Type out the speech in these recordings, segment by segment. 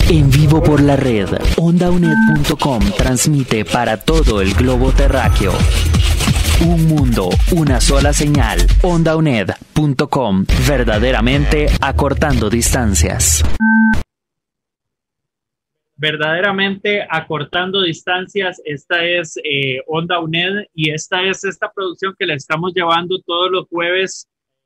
En vivo por la red, ondaunet.com transmite para todo el globo terráqueo. Un mundo, una sola señal. ondaunet.com, verdaderamente acortando distancias. Verdaderamente acortando distancias. Esta es Onda UNED y esta es esta producción que le estamos llevando todos los jueves.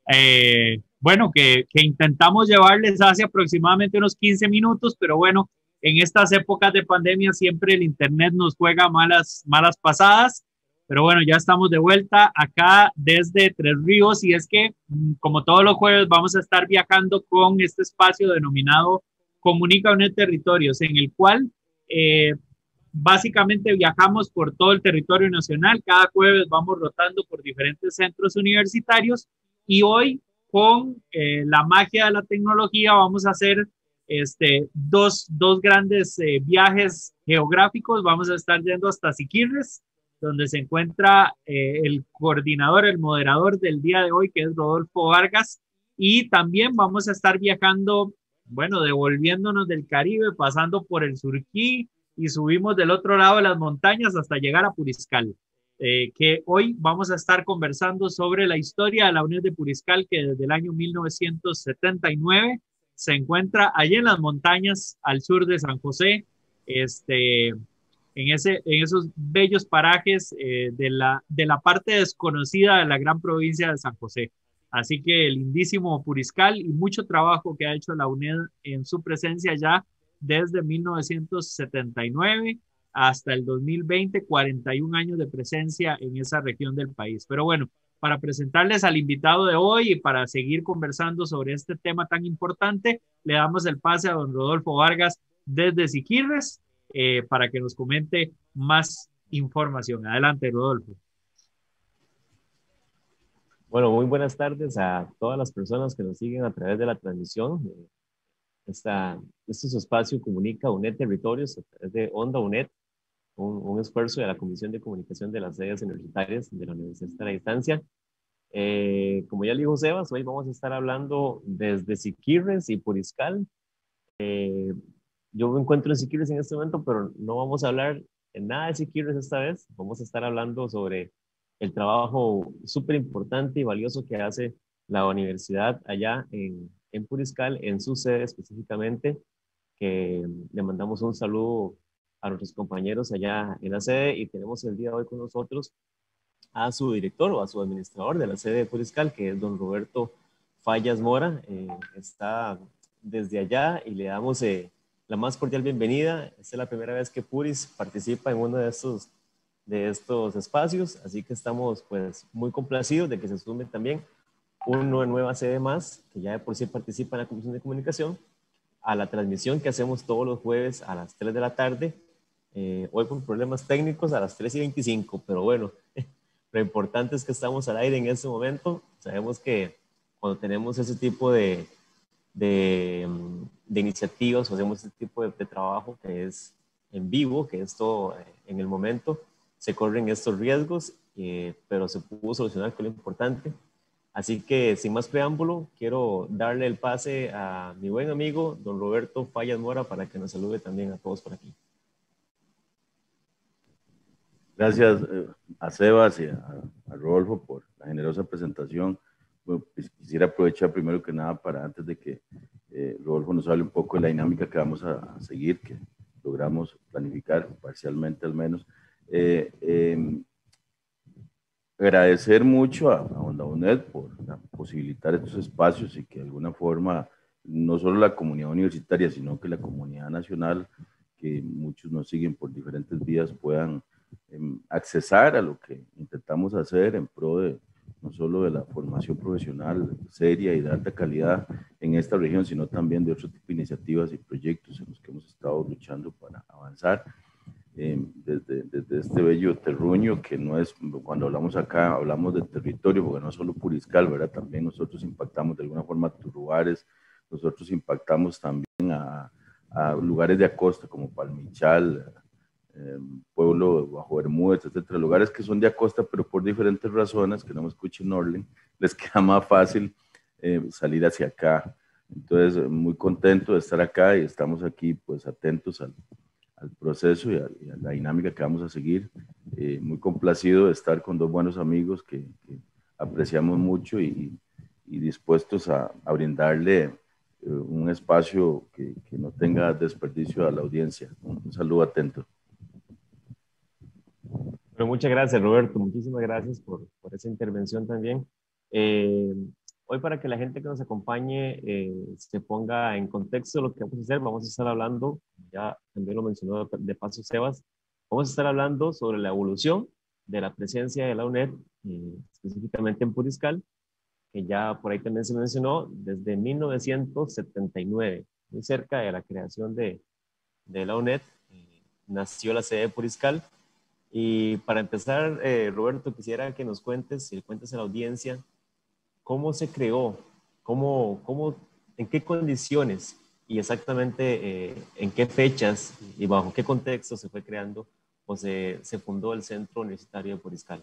Que intentamos llevarles hace aproximadamente unos 15 minutos, pero bueno, en estas épocas de pandemia siempre el internet nos juega malas pasadas. Pero bueno, ya estamos de vuelta acá desde Tres Ríos y es que, como todos los jueves, vamos a estar viajando con este espacio denominado Comunica UNED Territorios, en el cual básicamente viajamos por todo el territorio nacional. Cada jueves vamos rotando por diferentes centros universitarios y hoy, con la magia de la tecnología, vamos a hacer dos grandes viajes geográficos. Vamos a estar yendo hasta Siquirres, donde se encuentra el coordinador, el moderador del día de hoy, que es Rodolfo Vargas, y también vamos a estar viajando, bueno, devolviéndonos del Caribe, pasando por el Surquí y subimos del otro lado de las montañas hasta llegar a Puriscal, que hoy vamos a estar conversando sobre la historia de la UNED de Puriscal, que desde el año 1979 se encuentra allí en las montañas al sur de San José, en esos bellos parajes de la parte desconocida de la gran provincia de San José. Así que lindísimo Puriscal y mucho trabajo que ha hecho la UNED en su presencia ya desde 1979 hasta el 2020, 41 años de presencia en esa región del país. Pero bueno, para presentarles al invitado de hoy y para seguir conversando sobre este tema tan importante, le damos el pase a don Rodolfo Vargas desde Siquirres para que nos comente más información. Adelante, Rodolfo. Bueno, muy buenas tardes a todas las personas que nos siguen a través de la transmisión. Este es su espacio Comunica UNED Territorios a través de Onda UNED, un esfuerzo de la Comisión de Comunicación de las Sedes Universitarias de la Universidad de la Distancia. Como ya le dijo Sebas, hoy vamos a estar hablando desde Siquirres y Puriscal. Yo me encuentro en Siquirres en este momento, pero no vamos a hablar en nada de Siquirres esta vez. Vamos a estar hablando sobre el trabajo súper importante y valioso que hace la universidad allá en Puriscal, en su sede específicamente, que le mandamos un saludo a nuestros compañeros allá en la sede, y tenemos el día de hoy con nosotros a su director o a su administrador de la sede de Puriscal, que es don Roberto Fallas Mora. Está desde allá y le damos la más cordial bienvenida. Esta es la primera vez que Puris participa en uno de estos espacios, así que estamos pues muy complacidos de que se sume también una nueva sede más, que ya de por sí participa en la Comisión de Comunicación, a la transmisión que hacemos todos los jueves a las 3 de la tarde, hoy por problemas técnicos a las 3:25, pero bueno, lo importante es que estamos al aire en este momento. Sabemos que cuando tenemos ese tipo de iniciativas, o hacemos ese tipo de trabajo que es en vivo, que es todo en el momento, se corren estos riesgos, pero se pudo solucionar, con lo importante. Así que, sin más preámbulo, quiero darle el pase a mi buen amigo, don Roberto Fallas Mora, para que nos salude también a todos por aquí. Gracias a Sebas y a Rodolfo por la generosa presentación. Bueno, pues quisiera aprovechar primero que nada para, antes de que Rodolfo nos hable un poco de la dinámica que vamos a seguir, que logramos planificar parcialmente al menos, agradecer mucho a Onda UNED por posibilitar estos espacios y que de alguna forma no solo la comunidad universitaria, sino que la comunidad nacional, que muchos nos siguen por diferentes vías, puedan accesar a lo que intentamos hacer en pro de no solo de la formación profesional seria y de alta calidad en esta región, sino también de otro tipo de iniciativas y proyectos en los que hemos estado luchando para avanzar. Desde este bello terruño, que no es, cuando hablamos acá, hablamos de territorio, porque no es solo Puriscal, ¿verdad? También nosotros impactamos de alguna forma a Turrubares, nosotros impactamos también a lugares de acosta como Palmichal, Pueblo Bajo Bermúdez, etcétera, lugares que son de acosta, pero por diferentes razones, que no me escuchen Orlen, les queda más fácil salir hacia acá. Entonces, muy contento de estar acá y estamos aquí pues atentos al proceso y a la dinámica que vamos a seguir. Muy complacido de estar con dos buenos amigos que apreciamos mucho y dispuestos a brindarle un espacio que no tenga desperdicio a la audiencia. Un saludo atento. Pero muchas gracias, Roberto. Muchísimas gracias por esa intervención también. Eh, Hoy, para que la gente que nos acompañe se ponga en contexto de lo que vamos a hacer, vamos a estar hablando, ya también lo mencionó de paso Sebas, vamos a estar hablando sobre la evolución de la presencia de la UNED, específicamente en Puriscal, que ya por ahí también se mencionó, desde 1979, muy cerca de la creación de la UNED, nació la sede de Puriscal. Y para empezar, Roberto, quisiera que nos cuentes, si le cuentes a la audiencia, cómo se creó, en qué condiciones y exactamente en qué fechas y bajo qué contexto se fue creando o se fundó el Centro Universitario de Puriscal.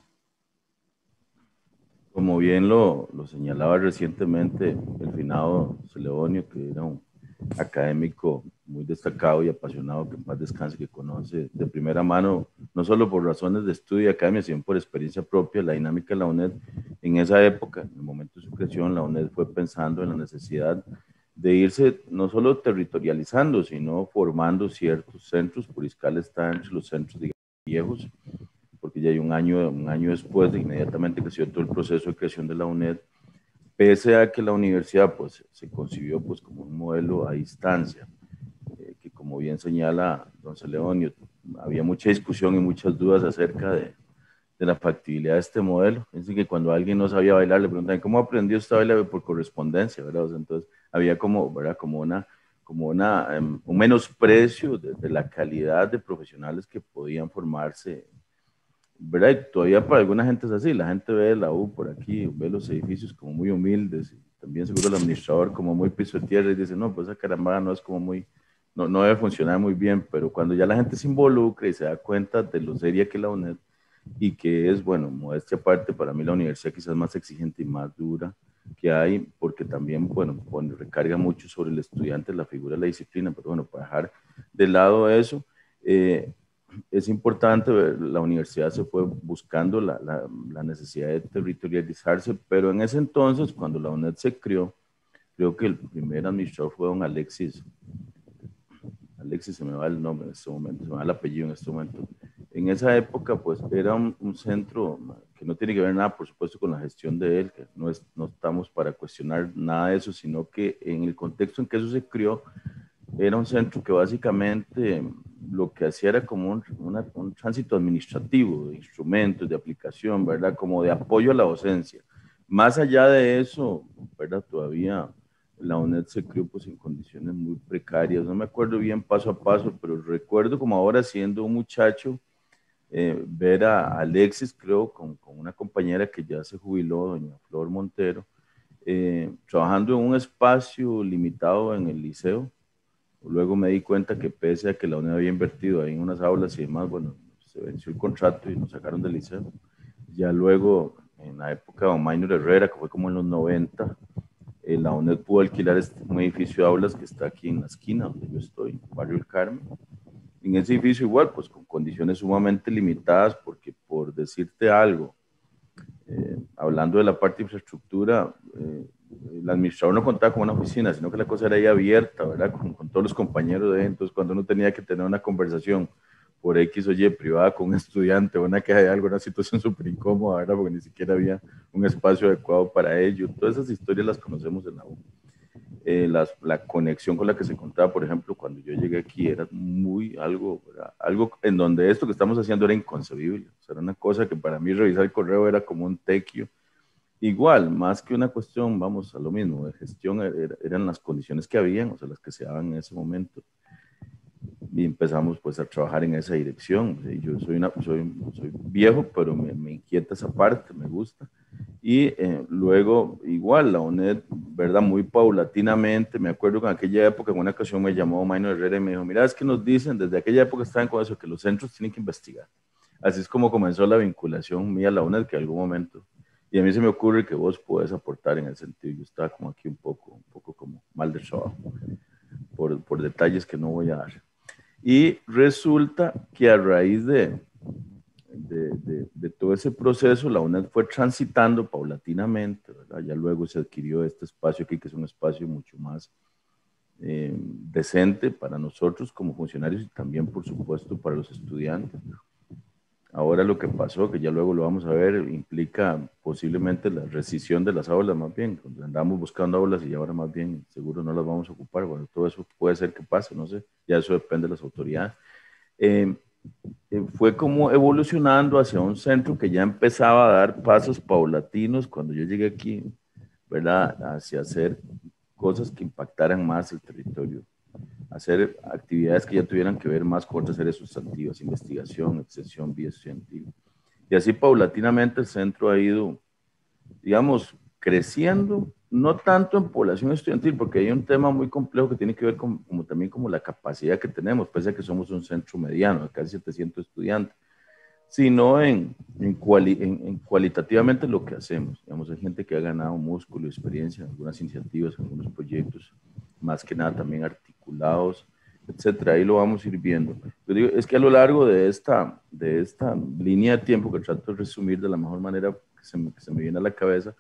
Como bien lo señalaba recientemente el finado Celedonio, que era un académico muy destacado y apasionado, que en paz descanse, que conoce de primera mano, no solo por razones de estudio y academia, sino por experiencia propia, la dinámica de la UNED. En esa época, en el momento de su creación, la UNED fue pensando en la necesidad de irse no solo territorializando, sino formando ciertos centros. Puriscal está entre los centros, digamos, viejos, porque ya hay un año después de inmediatamente creció todo el proceso de creación de la UNED, pese a que la universidad pues, se concibió pues, como un modelo a distancia, que como bien señala don Celedonio, había mucha discusión y muchas dudas acerca de la factibilidad de este modelo. Es decir, que cuando alguien no sabía bailar, le preguntaban, ¿cómo aprendió usted a bailar? Por correspondencia, ¿verdad? O sea, entonces había como, ¿verdad? Un menosprecio de la calidad de profesionales que podían formarse, ¿verdad? Y todavía para alguna gente es así, la gente ve la U por aquí, ve los edificios como muy humildes, y también seguro el administrador como muy piso de tierra y dice, no, pues esa carambada no es como muy, no debe funcionar muy bien, pero cuando ya la gente se involucra y se da cuenta de lo seria que es la UNED y que es, bueno, modestia aparte, para mí la universidad quizás más exigente y más dura que hay, porque también, bueno, recarga mucho sobre el estudiante la figura de la disciplina, pero bueno, para dejar de lado eso, es importante ver, la universidad se fue buscando la necesidad de territorializarse, pero en ese entonces, cuando la UNED se creó, creo que el primer administrador fue don Alexis, se me va el nombre en este momento, se me va el apellido en este momento. En esa época, pues, era un centro que no tiene que ver nada, por supuesto, con la gestión de él, que no estamos para cuestionar nada de eso, sino que en el contexto en que eso se creó, era un centro que básicamente lo que hacía era como un tránsito administrativo de instrumentos, de aplicación, ¿verdad? Como de apoyo a la docencia. Más allá de eso, ¿verdad? Todavía la UNED se creó pues en condiciones muy precarias. No me acuerdo bien paso a paso, pero recuerdo como ahora siendo un muchacho, ver a Alexis, creo, con una compañera que ya se jubiló, doña Flor Montero, trabajando en un espacio limitado en el liceo. Luego me di cuenta que pese a que la UNED había invertido ahí en unas aulas y demás, bueno, se venció el contrato y nos sacaron del liceo. Ya luego, en la época de don Maynor Herrera, que fue como en los 90, la UNED pudo alquilar un edificio de aulas que está aquí en la esquina donde yo estoy, Barrio El Carmen. En ese edificio igual, pues con condiciones sumamente limitadas, porque por decirte algo, hablando de la parte de infraestructura, el administrador no contaba con una oficina, sino que la cosa era ahí abierta, ¿verdad? Con todos los compañeros de entonces, cuando uno tenía que tener una conversación por X o Y privada con un estudiante o una queja de algo, una situación súper incómoda, ¿verdad? Porque ni siquiera había un espacio adecuado para ello. Todas esas historias las conocemos en la U. La conexión con la que se contaba, por ejemplo, cuando yo llegué aquí era algo en donde esto que estamos haciendo era inconcebible. O sea, era una cosa que para mí revisar el correo era como un tequio. Igual, más que una cuestión, vamos a lo mismo, de gestión, eran las condiciones que habían, o sea, las que se daban en ese momento. Y empezamos pues a trabajar en esa dirección. Yo soy viejo, pero me inquieta esa parte, me gusta. Y luego, igual, la UNED, ¿verdad? Muy paulatinamente, me acuerdo que en aquella época, en una ocasión me llamó Maynor Herrera y me dijo, mira, es que nos dicen, desde aquella época estaban con eso, que los centros tienen que investigar. Así es como comenzó la vinculación mía a la UNED, que en algún momento, y a mí se me ocurre que vos podés aportar en el sentido, yo estaba como aquí un poco como mal de trabajo, por detalles que no voy a dar. Y resulta que a raíz de todo ese proceso, la UNED fue transitando paulatinamente, ¿verdad? Ya luego se adquirió este espacio aquí, que es un espacio mucho más decente para nosotros como funcionarios y también, por supuesto, para los estudiantes. Ahora lo que pasó, que ya luego lo vamos a ver, implica posiblemente la rescisión de las aulas más bien. Andamos buscando aulas y ahora más bien seguro no las vamos a ocupar. Bueno, todo eso puede ser que pase, no sé, ya eso depende de las autoridades. Fue como evolucionando hacia un centro que ya empezaba a dar pasos paulatinos cuando yo llegué aquí, ¿verdad? Hacia hacer cosas que impactaran más el territorio, hacer actividades que ya tuvieran que ver más con otras áreas sustantivas, investigación, extensión, vida estudiantil. Y así paulatinamente el centro ha ido, digamos, creciendo, no tanto en población estudiantil, porque hay un tema muy complejo que tiene que ver con como también como la capacidad que tenemos, pese a que somos un centro mediano de casi 700 estudiantes, sino en cualitativamente lo que hacemos. Digamos, hay gente que ha ganado músculo, experiencia en algunas iniciativas, en algunos proyectos, más que nada también articulados, etcétera. Ahí lo vamos a ir viendo. Yo digo, es que a lo largo de esta línea de tiempo que trato de resumir de la mejor manera que se me viene a la cabeza,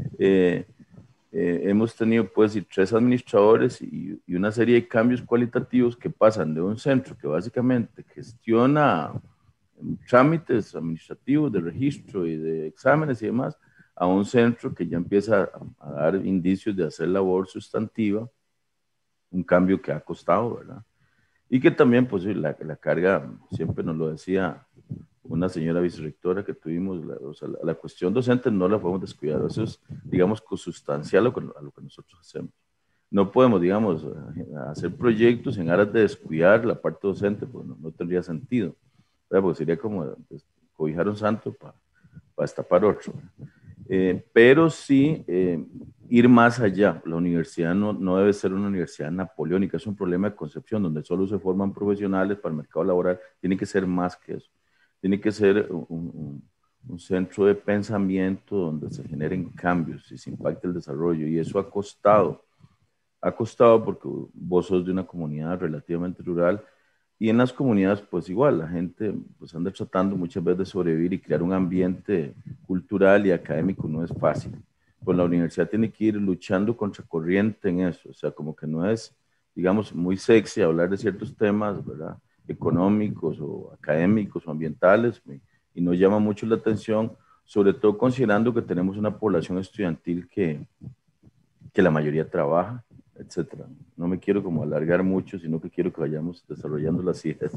hemos tenido pues 3 administradores y una serie de cambios cualitativos que pasan de un centro que básicamente gestiona trámites administrativos de registro y de exámenes y demás, a un centro que ya empieza a dar indicios de hacer labor sustantiva, un cambio que ha costado, ¿verdad? Y que también, pues, la carga, siempre nos lo decía una señora vicerrectora que tuvimos, o sea, la cuestión docente no la podemos descuidar, eso es, digamos, consustancial a lo que nosotros hacemos. No podemos, digamos, hacer proyectos en aras de descuidar la parte docente, pues no tendría sentido, ¿verdad? Porque sería como pues, cobijar un santo para destapar otro. Pero sí ir más allá. La universidad no debe ser una universidad napoleónica, es un problema de concepción donde solo se forman profesionales para el mercado laboral, tiene que ser más que eso. Tiene que ser un centro de pensamiento donde se generen cambios y se impacte el desarrollo. Y eso ha costado porque vos sos de una comunidad relativamente rural y en las comunidades pues igual, la gente pues anda tratando muchas veces de sobrevivir y crear un ambiente cultural y académico no es fácil. Pues la universidad tiene que ir luchando contra corriente en eso, o sea, como que no es, digamos, muy sexy hablar de ciertos temas, ¿verdad? Económicos o académicos o ambientales y nos llama mucho la atención, sobre todo considerando que tenemos una población estudiantil que la mayoría trabaja, etcétera. No me quiero como alargar mucho, sino que quiero que vayamos desarrollando las ideas.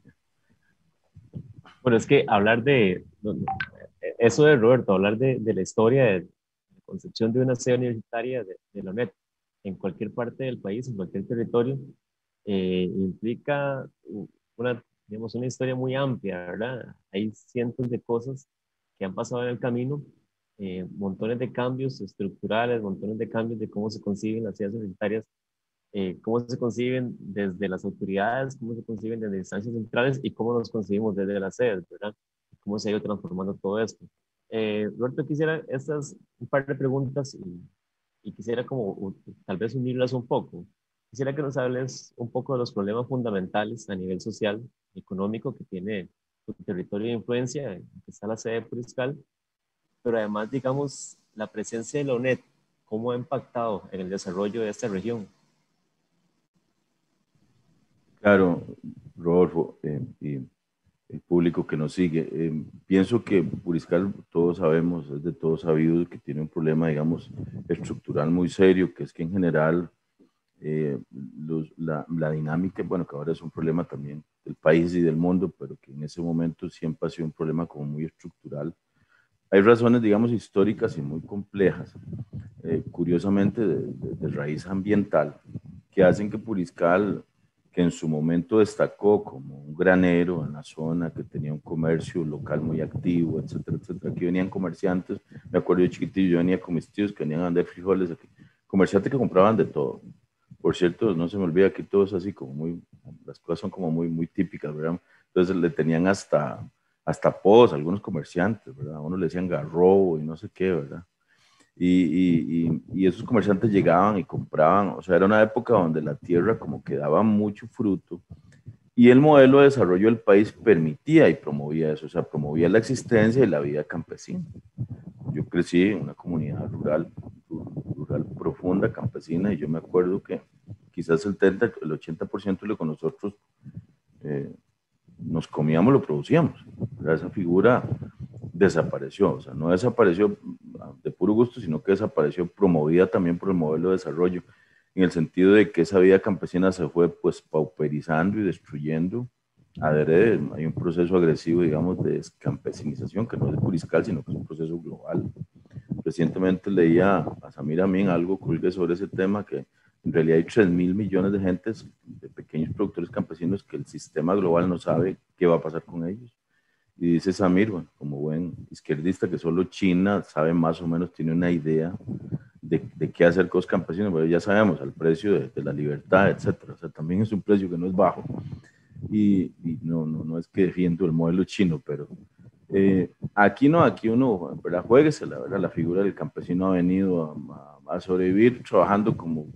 Bueno, es que hablar de eso de Roberto, hablar de la historia de concepción de una sede universitaria de la UNED en cualquier parte del país, en cualquier territorio, implica digamos, una historia muy amplia, ¿verdad? Hay cientos de cosas que han pasado en el camino, montones de cambios estructurales, montones de cambios de cómo se conciben las ciudades universitarias, cómo se conciben desde las autoridades, cómo se conciben desde instancias centrales y cómo nos concibimos desde las sedes, ¿verdad? Cómo se ha ido transformando todo esto. Roberto, quisiera un par de preguntas y quisiera como tal vez unirlas un poco. Quisiera que nos hables un poco de los problemas fundamentales a nivel social, económico que tiene tu territorio de influencia, que está la sede de Puriscal, pero además, digamos, la presencia de la UNED, ¿cómo ha impactado en el desarrollo de esta región? Claro, Rodolfo, y el público que nos sigue. Pienso que Puriscal, todos sabemos, es de todos sabido que tiene un problema, digamos, estructural muy serio, que es que en general la dinámica, bueno, que ahora es un problema también del país y del mundo, pero que en ese momento siempre ha sido un problema como muy estructural. Hay razones, digamos, históricas y muy complejas, curiosamente de raíz ambiental, que hacen que Puriscal, que en su momento destacó como un granero en la zona, que tenía un comercio local muy activo, etcétera, etcétera. Aquí venían comerciantes, me acuerdo yo chiquitillo, yo venía con mis tíos que venían a vender frijoles aquí, comerciantes que compraban de todo. Por cierto, no se me olvida, aquí todos así como muy, las cosas son como muy, muy típicas, ¿verdad? Entonces le tenían hasta apodos, algunos comerciantes, ¿verdad? A uno le decían garrobo y no sé qué, ¿verdad? y esos comerciantes llegaban y compraban, o sea, era una época donde la tierra como que daba mucho fruto y el modelo de desarrollo del país permitía y promovía eso, o sea, promovía la existencia y la vida campesina. Yo crecí en una comunidad rural profunda, campesina, y yo me acuerdo que quizás el 80% de lo que nosotros nos comíamos lo producíamos. Esa figura desapareció, o sea, no desapareció de puro gusto, sino que desapareció promovida también por el modelo de desarrollo, en el sentido de que esa vida campesina se fue pues pauperizando y destruyendo adrede. Hay un proceso agresivo, digamos, de descampesinización, que no es de Puriscal, sino que es un proceso global. Recientemente leía a Samir Amin algo colgué sobre ese tema, que en realidad hay 3.000 millones de gentes, de pequeños productores campesinos, que el sistema global no sabe qué va a pasar con ellos. Y dice Samir, bueno, como buen izquierdista, que solo China sabe más o menos, tiene una idea de qué hacer con los campesinos, pero ya sabemos, al precio de la libertad, etcétera. O sea, también es un precio que no es bajo. Y no es que defiendo el modelo chino, pero aquí no, aquí uno, ¿verdad? Juéguese, la verdad, la figura del campesino ha venido a sobrevivir trabajando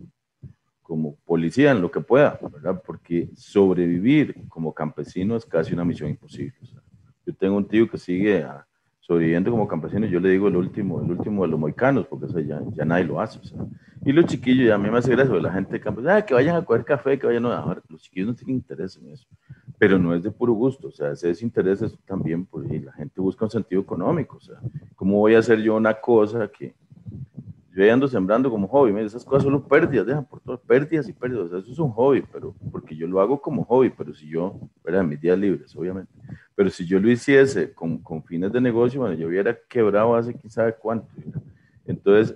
como policía en lo que pueda, ¿verdad? Porque sobrevivir como campesino es casi una misión imposible. O sea, yo tengo un tío que sigue sobreviviendo como campesino, yo le digo el último de los moicanos, porque eso ya nadie lo hace. O sea. Y los chiquillos, ya a mí me hace gracia, la gente de campo, que vayan a coger café, que vayan a ver, los chiquillos no tienen interés en eso, pero no es de puro gusto, o sea, ese interés es también, pues, y la gente busca un sentido económico, o sea, ¿cómo voy a hacer yo una cosa que yo ya ando sembrando como hobby? Mira, esas cosas son pérdidas, dejan por todas pérdidas y pérdidas, o sea, eso es un hobby, pero porque yo lo hago como hobby, pero si yo, ¿verdad? En mis días libres, obviamente, pero si yo lo hiciese con fines de negocio, bueno, yo hubiera quebrado hace quién sabe cuánto, ¿verdad? Entonces,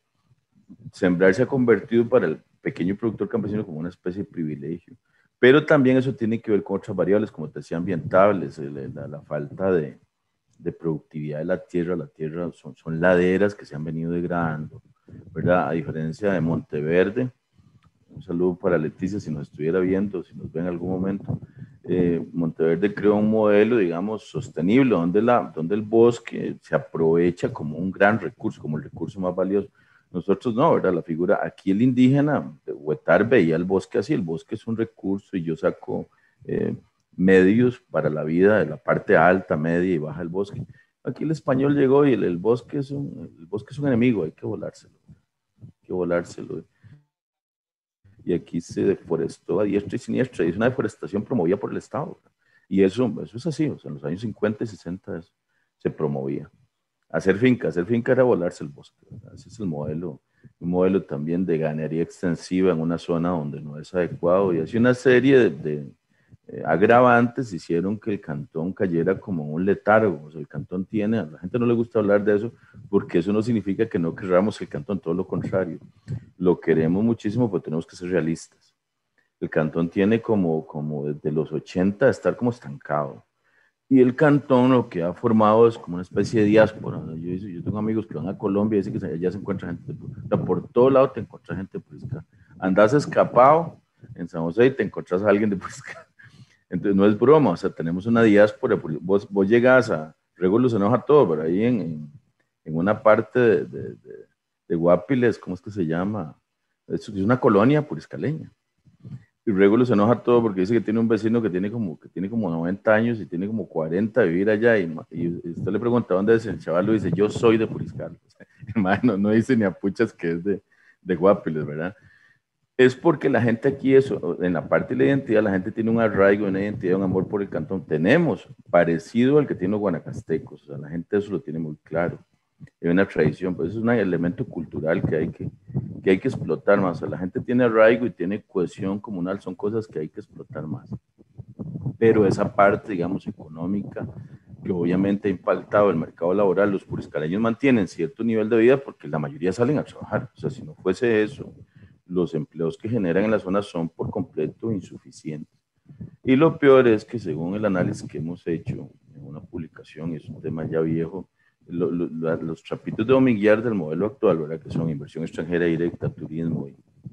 sembrar se ha convertido para el pequeño productor campesino como una especie de privilegio, pero también eso tiene que ver con otras variables, como te decía, ambientales, la falta de productividad de la tierra son laderas que se han venido degradando, ¿verdad? A diferencia de Monteverde, un saludo para Leticia si nos estuviera viendo, si nos ve en algún momento. Monteverde creó un modelo, digamos, sostenible, donde el bosque se aprovecha como un gran recurso, como el recurso más valioso. Nosotros no, ¿verdad? La figura, aquí el indígena de Huetar veía el bosque así, el bosque es un recurso y yo saco medios para la vida de la parte alta, media y baja del bosque. Aquí el español llegó y el bosque es un enemigo, hay que volárselo, y aquí se deforestó a diestra y siniestra, y es una deforestación promovida por el Estado, y eso es así, o sea, en los años 50 y 60 se promovía. Hacer finca era volarse el bosque, ¿verdad? Ese es el modelo, un modelo también de ganadería extensiva en una zona donde no es adecuado, y así una serie de agravantes hicieron que el cantón cayera como un letargo. O sea, el cantón tiene, a la gente no le gusta hablar de eso, porque eso no significa que no queramos el cantón, todo lo contrario. Lo queremos muchísimo, pero tenemos que ser realistas. El cantón tiene como desde los 80 estar como estancado. Y el cantón lo que ha formado es como una especie de diáspora. Yo tengo amigos que van a Colombia y dicen que allá se encuentra gente. O sea, por todo lado te encuentras gente de Puriscal. Andas escapado en San José y te encuentras a alguien de Puriscal. Entonces no es broma, o sea, tenemos una diáspora. Vos llegas a Regulo se enoja todo, pero ahí en una parte de Guapiles, ¿cómo es que se llama? Es una colonia puriscaleña. Y Regulo se enoja todo porque dice que tiene un vecino que tiene como 90 años y tiene como 40 de vivir allá. Y usted le pregunta dónde es, el chaval lo dice, yo soy de Puriscal. O sea, hermano, no dice ni a puchas que es de Guapiles, ¿verdad? Es porque la gente aquí, en la parte de la identidad, la gente tiene un arraigo, una identidad, un amor por el cantón. Tenemos parecido al que tienen los guanacastecos, o sea, la gente eso lo tiene muy claro. Hay una tradición, pues es un elemento cultural que hay que explotar más. O sea, la gente tiene arraigo y tiene cohesión comunal, son cosas que hay que explotar más. Pero esa parte, digamos, económica, que obviamente ha impactado el mercado laboral, los puriscaleños mantienen cierto nivel de vida porque la mayoría salen a trabajar. O sea, si no fuese eso, los empleos que generan en la zona son por completo insuficientes. Y lo peor es que según el análisis que hemos hecho en una publicación, y es un tema ya viejo, los trapitos de dominguear del modelo actual, ¿verdad? Que son inversión extranjera directa, turismo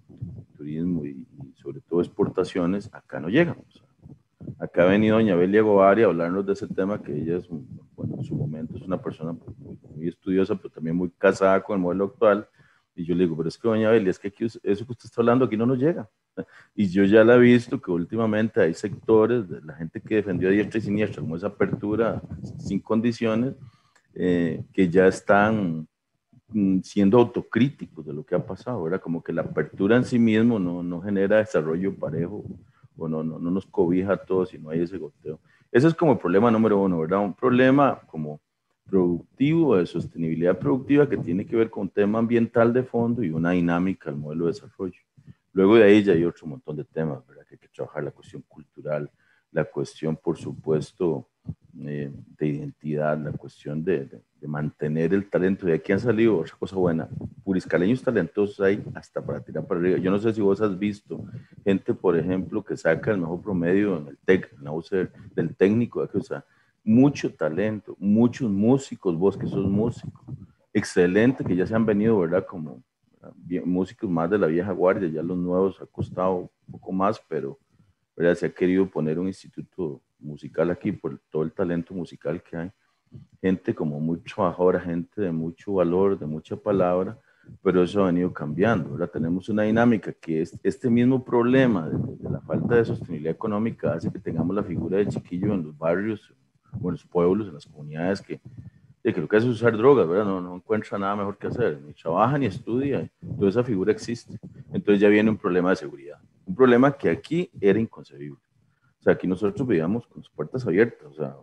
y sobre todo exportaciones, acá no llegan. O sea, acá ha venido doña Belia Govari a hablarnos de ese tema, que ella es, bueno, en su momento es una persona muy muy estudiosa, pero también muy casada con el modelo actual. Y yo le digo, pero es que doña Beli, es que aquí, eso que usted está hablando aquí no nos llega. Y yo ya la he visto que últimamente hay sectores de la gente que defendió a diestra y siniestra, como esa apertura sin condiciones, que ya están siendo autocríticos de lo que ha pasado, ¿verdad? Como que la apertura en sí mismo no genera desarrollo parejo o no nos cobija a todos y no hay ese goteo. Ese es como el problema número uno, ¿verdad? Un problema como productivo, de sostenibilidad productiva que tiene que ver con un tema ambiental de fondo y una dinámica al modelo de desarrollo. Luego de ahí ya hay otro montón de temas, ¿verdad? Que hay que trabajar la cuestión cultural, la cuestión, por supuesto, de identidad, la cuestión de mantener el talento. De aquí han salido otra cosa buena. Puriscaleños talentosos hay hasta para tirar para arriba. Yo no sé si vos has visto gente, por ejemplo, que saca el mejor promedio en el TEC, en la UCR, del técnico, o sea, mucho talento, muchos músicos, vos que sos músico, excelente, que ya se han venido, ¿verdad? Como músicos más de la vieja guardia, ya los nuevos ha costado un poco más, pero ¿verdad? Se ha querido poner un instituto musical aquí por todo el talento musical que hay. Gente como muy trabajadora, gente de mucho valor, de mucha palabra, pero eso ha venido cambiando, ¿verdad? Tenemos una dinámica que es este mismo problema de la falta de sostenibilidad económica hace que tengamos la figura del chiquillo en los barrios, en los pueblos, en las comunidades que lo que hace es usar drogas, ¿verdad? No encuentra nada mejor que hacer, ni trabaja ni estudia, toda esa figura existe. Entonces ya viene un problema de seguridad, un problema que aquí era inconcebible. O sea, aquí nosotros vivíamos con las puertas abiertas, o sea,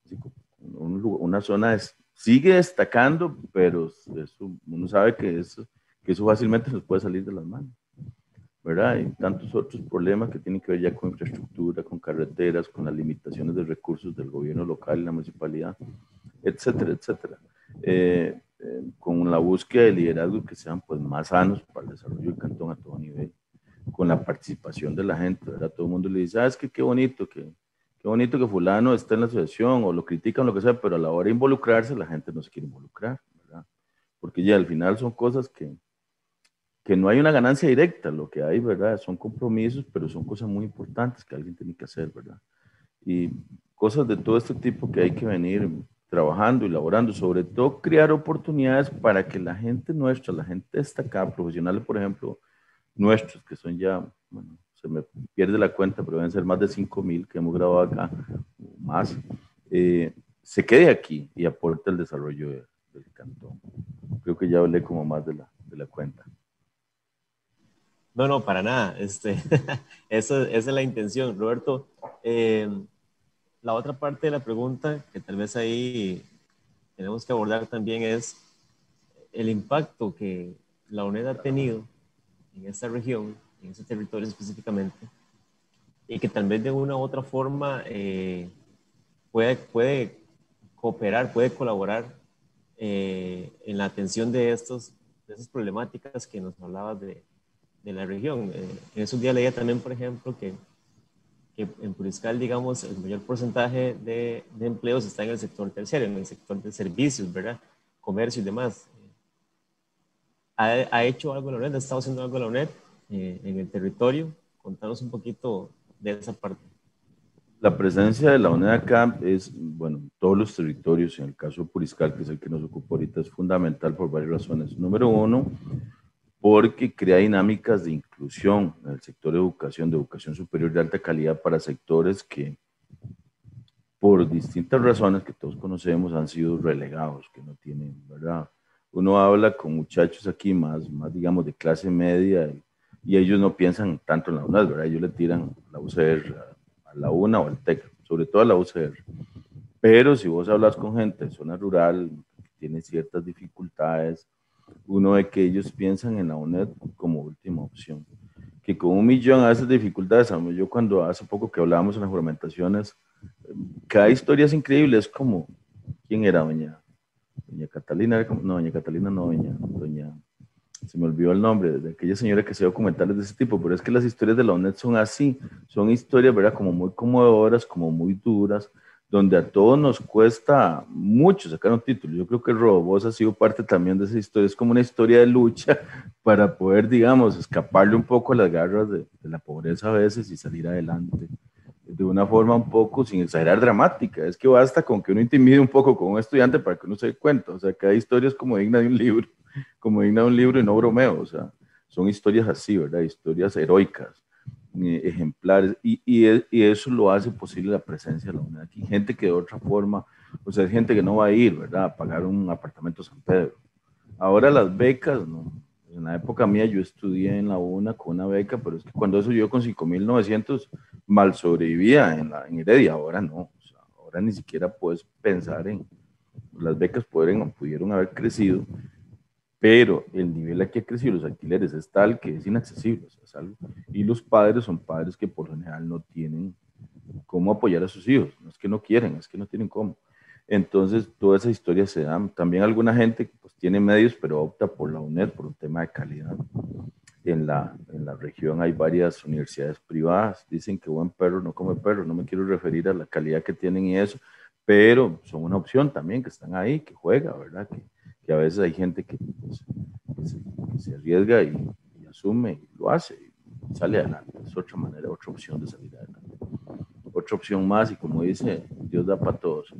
una zona sigue destacando, pero eso, uno sabe que eso fácilmente nos puede salir de las manos, ¿verdad? Hay tantos otros problemas que tienen que ver ya con infraestructura, con carreteras, con las limitaciones de recursos del gobierno local y la municipalidad, etcétera, etcétera. Con la búsqueda de liderazgos que sean pues más sanos para el desarrollo del cantón a todo nivel, con la participación de la gente, ¿verdad? Todo el mundo le dice, es que qué bonito que fulano está en la asociación o lo critican, lo que sea, pero a la hora de involucrarse la gente no se quiere involucrar, ¿verdad? Porque ya al final son cosas que no hay una ganancia directa, lo que hay, ¿verdad? Son compromisos, pero son cosas muy importantes que alguien tiene que hacer, ¿verdad? Y cosas de todo este tipo que hay que venir trabajando y elaborando, sobre todo crear oportunidades para que la gente nuestra, la gente destacada, profesionales, por ejemplo, nuestros, que son ya, bueno, se me pierde la cuenta, pero deben ser más de 5,000 que hemos grabado acá, más, se quede aquí y aporte el desarrollo del cantón. Creo que ya hablé como más de la cuenta. No, para nada. Esa es la intención, Roberto. La otra parte de la pregunta que tal vez ahí tenemos que abordar también es el impacto que la UNED ha tenido en esta región, en ese territorio específicamente, y que tal vez de una u otra forma puede cooperar, puede colaborar en la atención de esas problemáticas que nos hablabas de la región. En esos días leía también, por ejemplo, que en Puriscal, digamos, el mayor porcentaje de empleos está en el sector terciario, en el sector de servicios, ¿verdad? Comercio y demás. ¿Ha hecho algo la UNED? ¿Ha estado haciendo algo la UNED en el territorio? Contanos un poquito de esa parte. La presencia de la UNED acá es, bueno, todos los territorios, en el caso de Puriscal, que es el que nos ocupa ahorita, es fundamental por varias razones. Número uno, porque crea dinámicas de inclusión en el sector de educación superior de alta calidad para sectores que, por distintas razones que todos conocemos, han sido relegados, que no tienen, ¿verdad? Uno habla con muchachos aquí más digamos, de clase media y ellos no piensan tanto en la UNED, ¿verdad? Ellos le tiran la UCR a la UNA o al TEC, sobre todo a la UCR. Pero si vos hablas con gente de zona rural, que tiene ciertas dificultades, uno ve que ellos piensan en la UNED como última opción. Que con 1 millón a esas dificultades, yo cuando hace poco que hablábamos en las juramentaciones, cada historia es increíble, es como, ¿quién era doña Catalina? No, doña Catalina no, doña, se me olvidó el nombre, de aquella señora que hacía documentales de ese tipo, pero es que las historias de la UNED son así, son historias, ¿verdad? Como muy conmovedoras, como muy duras, donde a todos nos cuesta mucho sacar un título. Yo creo que Robos ha sido parte también de esa historia. Es como una historia de lucha para poder, digamos, escaparle un poco a las garras de la pobreza a veces y salir adelante de una forma un poco, sin exagerar, dramática. Es que basta con que uno intimide un poco con un estudiante para que uno se dé cuenta. O sea, que hay historias como digna de un libro, como digna de un libro y no bromeo. O sea, son historias así, ¿verdad? Historias heroicas, ejemplares, y eso lo hace posible la presencia de la UNED aquí. Gente que de otra forma, o sea, hay gente que no va a ir, ¿verdad? A pagar un apartamento San Pedro. Ahora las becas, ¿no? En la época mía yo estudié en la UNA con una beca, pero es que cuando eso yo con 5.900 mal sobrevivía en Heredia, ahora no. O sea, ahora ni siquiera puedes pensar en, las becas pudieron haber crecido, pero el nivel aquí ha crecido, los alquileres es tal que es inaccesible, o sea, es algo, y los padres son padres que por lo general no tienen cómo apoyar a sus hijos, no es que no quieren, es que no tienen cómo. Entonces, toda esa historia se da. También alguna gente pues, tiene medios, pero opta por la UNED por un tema de calidad. En la región hay varias universidades privadas, dicen que buen perro no come perro, no me quiero referir a la calidad que tienen y eso, pero son una opción también, que están ahí, que juega, ¿verdad? Que a veces hay gente pues, que se arriesga y asume y lo hace y sale adelante. Es otra manera, otra opción de salir adelante. Otra opción más, y como dice, Dios da para todos.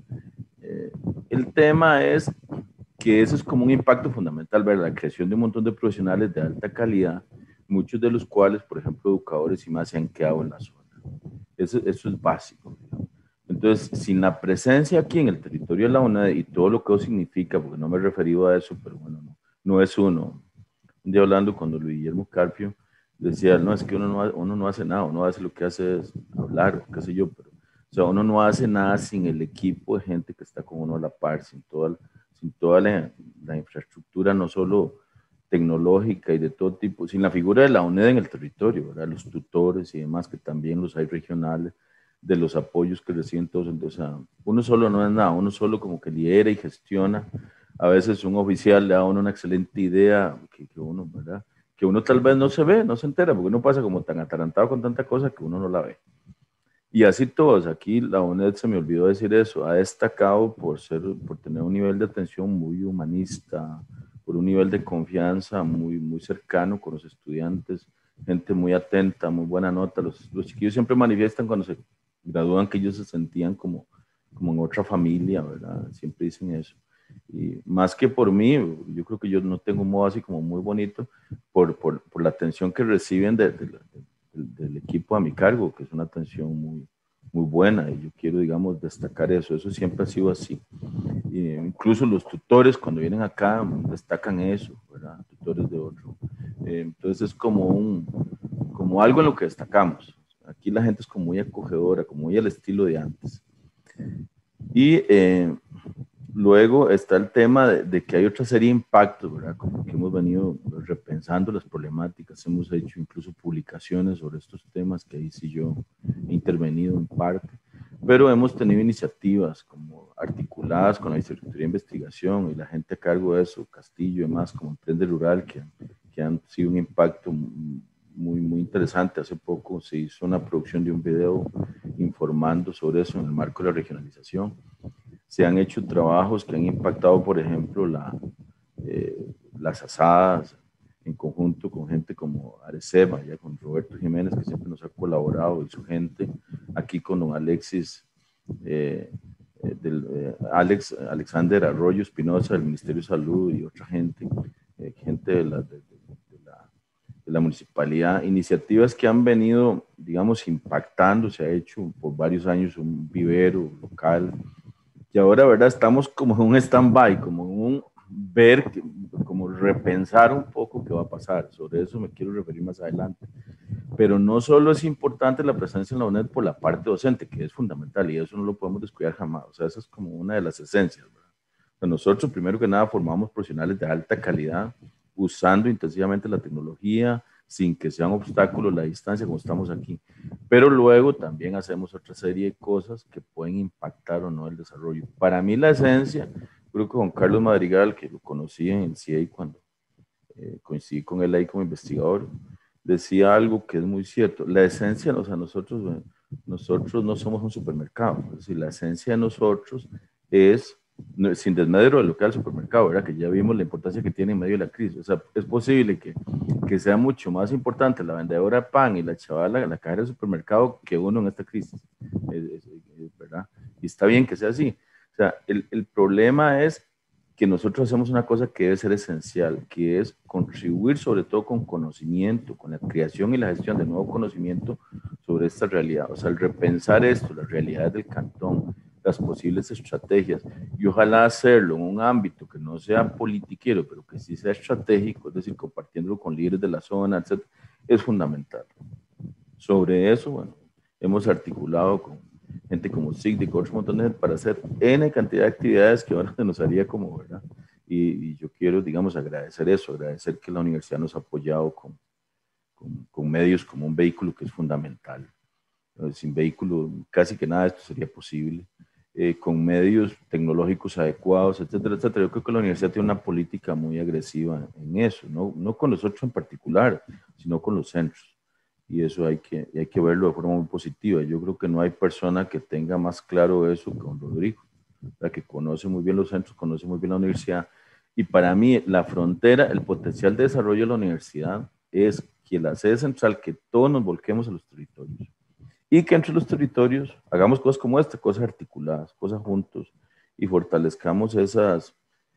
El tema es que eso es como un impacto fundamental, ¿verdad? La creación de un montón de profesionales de alta calidad, muchos de los cuales, por ejemplo, educadores y más, se han quedado en la zona. Eso es básico, digamos. Entonces, sin la presencia aquí en el territorio de la UNED y todo lo que eso significa, porque no me he referido a eso, pero bueno, no es uno. Un día hablando con Luis Guillermo Carpio, decía, no, es que uno no hace nada, uno hace lo que hace es hablar, o qué sé yo, pero, o sea, uno no hace nada sin el equipo de gente que está con uno a la par, sin toda la infraestructura, no solo tecnológica y de todo tipo, sin la figura de la UNED en el territorio, ¿verdad? Los tutores y demás, que también los hay regionales, de los apoyos que reciben todos. Entonces, uno solo no es nada, uno solo como que lidera y gestiona. A veces un oficial le da a uno una excelente idea que uno, ¿verdad? Que uno tal vez no se ve, no se entera, porque uno pasa como tan atarantado con tanta cosa que uno no la ve. Y así todos, aquí la UNED, se me olvidó decir eso, ha destacado por tener un nivel de atención muy humanista, por un nivel de confianza muy cercano con los estudiantes, gente muy atenta, muy buena nota. Los chiquillos siempre manifiestan cuando se gradúan que ellos se sentían como en otra familia, ¿verdad? Siempre dicen eso. Y más que por mí, yo creo que yo no tengo un modo así como muy bonito por la atención que reciben del equipo a mi cargo, que es una atención muy buena, y yo quiero, digamos, destacar eso. Eso siempre ha sido así. Incluso los tutores cuando vienen acá destacan eso, ¿verdad? Tutores de otro. Entonces es como algo en lo que destacamos. Aquí la gente es como muy acogedora, como muy al estilo de antes. Y luego está el tema de que hay otra serie de impactos, ¿verdad? Como que hemos venido repensando las problemáticas, hemos hecho incluso publicaciones sobre estos temas, que ahí sí yo he intervenido en parte, pero hemos tenido iniciativas como articuladas con la Vicerrectoría de Investigación y la gente a cargo de eso, Castillo y demás, como Emprende Rural, que han sido un impacto muy interesante. Hace poco se hizo una producción de un video informando sobre eso en el marco de la regionalización. Se han hecho trabajos que han impactado, por ejemplo, las asadas, en conjunto con gente como Areceba, ya con Roberto Jiménez, que siempre nos ha colaborado, y su gente, aquí con don Alexis, Alexander Arroyo Espinosa del Ministerio de Salud y otra gente, gente de la municipalidad, iniciativas que han venido, digamos, impactando. Se ha hecho por varios años un vivero local, y ahora, ¿verdad? Estamos como en un stand-by, como en un como repensar un poco qué va a pasar. Sobre eso me quiero referir más adelante. Pero no solo es importante la presencia en la UNED por la parte docente, que es fundamental, y eso no lo podemos descuidar jamás. O sea, esa es como una de las esencias, ¿verdad? O sea, nosotros, primero que nada, formamos profesionales de alta calidad, usando intensivamente la tecnología, sin que sea un obstáculo la distancia, como estamos aquí. Pero luego también hacemos otra serie de cosas que pueden impactar o no el desarrollo. Para mí la esencia, creo que con Carlos Madrigal, que lo conocí en el CIEI cuando coincidí con él ahí como investigador, decía algo que es muy cierto. La esencia, o sea, nosotros no somos un supermercado. Es decir, la esencia de nosotros es sin desmedro de lo que es el supermercado, ¿verdad? Que ya vimos la importancia que tiene en medio de la crisis. O sea, es posible que sea mucho más importante la vendedora de pan y la chavala, la cajera del supermercado, que uno en esta crisis, ¿verdad? Y está bien que sea así. O sea, el problema es que nosotros hacemos una cosa que debe ser esencial, que es contribuir sobre todo con conocimiento, con la creación y la gestión de nuevo conocimiento sobre esta realidad. O sea, el repensar esto, las realidades del cantón, las posibles estrategias, y ojalá hacerlo en un ámbito que no sea politiquero, pero que sí sea estratégico, es decir, compartiéndolo con líderes de la zona, etc., es fundamental. Sobre eso, bueno, hemos articulado con gente como SIG, Coach Montaner, para hacer N cantidad de actividades que ahora se nos haría como, ¿verdad? Y yo quiero, digamos, agradecer eso, agradecer que la universidad nos ha apoyado con medios como un vehículo que es fundamental. Sin vehículo casi que nada de esto sería posible. Con medios tecnológicos adecuados, etcétera, etcétera. Yo creo que la universidad tiene una política muy agresiva en eso, no con los otros en particular, sino con los centros. Y eso hay que verlo de forma muy positiva. Yo creo que no hay persona que tenga más claro eso que don Rodrigo, la que conoce muy bien los centros, conoce muy bien la universidad. Y para mí, la frontera, el potencial de desarrollo de la universidad es que la sede central, que todos nos volquemos a los territorios y que entre los territorios hagamos cosas como esta, cosas articuladas, cosas juntos y fortalezcamos esas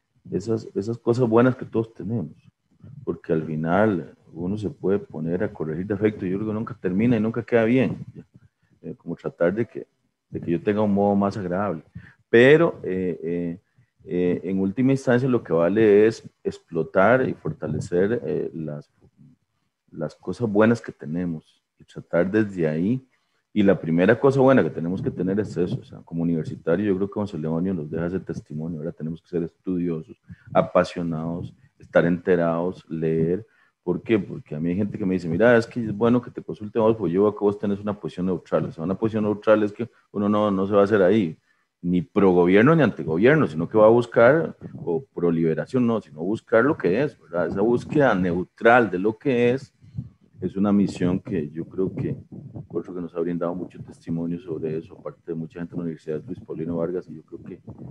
cosas buenas que todos tenemos, porque al final uno se puede poner a corregir defectos y yo creo que nunca termina y nunca queda bien, como tratar de que yo tenga un modo más agradable, pero en última instancia lo que vale es explotar y fortalecer las cosas buenas que tenemos y tratar desde ahí. Y la primera cosa buena que tenemos que tener es eso, o sea, como universitario yo creo que José Leonio nos deja ese testimonio, ahora tenemos que ser estudiosos, apasionados, estar enterados, leer. ¿Por qué? Porque a mí hay gente que me dice, mira, es que es bueno que te consulte vos, pues yo veo que vos tenés una posición neutral. O sea, una posición neutral es que uno no se va a hacer ahí, ni pro gobierno ni antigobierno, sino que va a buscar, o pro liberación, no, sino buscar lo que es, ¿verdad? Esa búsqueda neutral de lo que es una misión que yo creo que, por eso que nos ha brindado mucho testimonio sobre eso, aparte de mucha gente en la Universidad Luis Paulino Vargas, y yo creo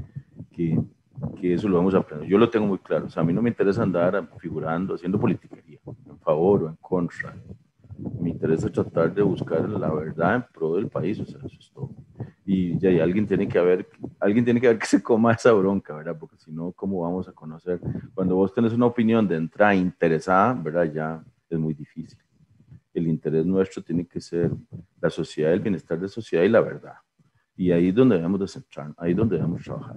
que eso lo vamos a aprender. Yo lo tengo muy claro, o sea, a mí no me interesa andar figurando, haciendo politiquería, en favor o en contra. Me interesa tratar de buscar la verdad en pro del país, o sea, eso es todo. Y ya alguien tiene que ver que se coma esa bronca, ¿verdad? Porque si no, ¿cómo vamos a conocer? Cuando vos tenés una opinión de entrada interesada, ¿verdad? Ya es muy difícil. El interés nuestro tiene que ser la sociedad, el bienestar de la sociedad y la verdad. Y ahí es donde debemos de centrar, ahí es donde debemos trabajar.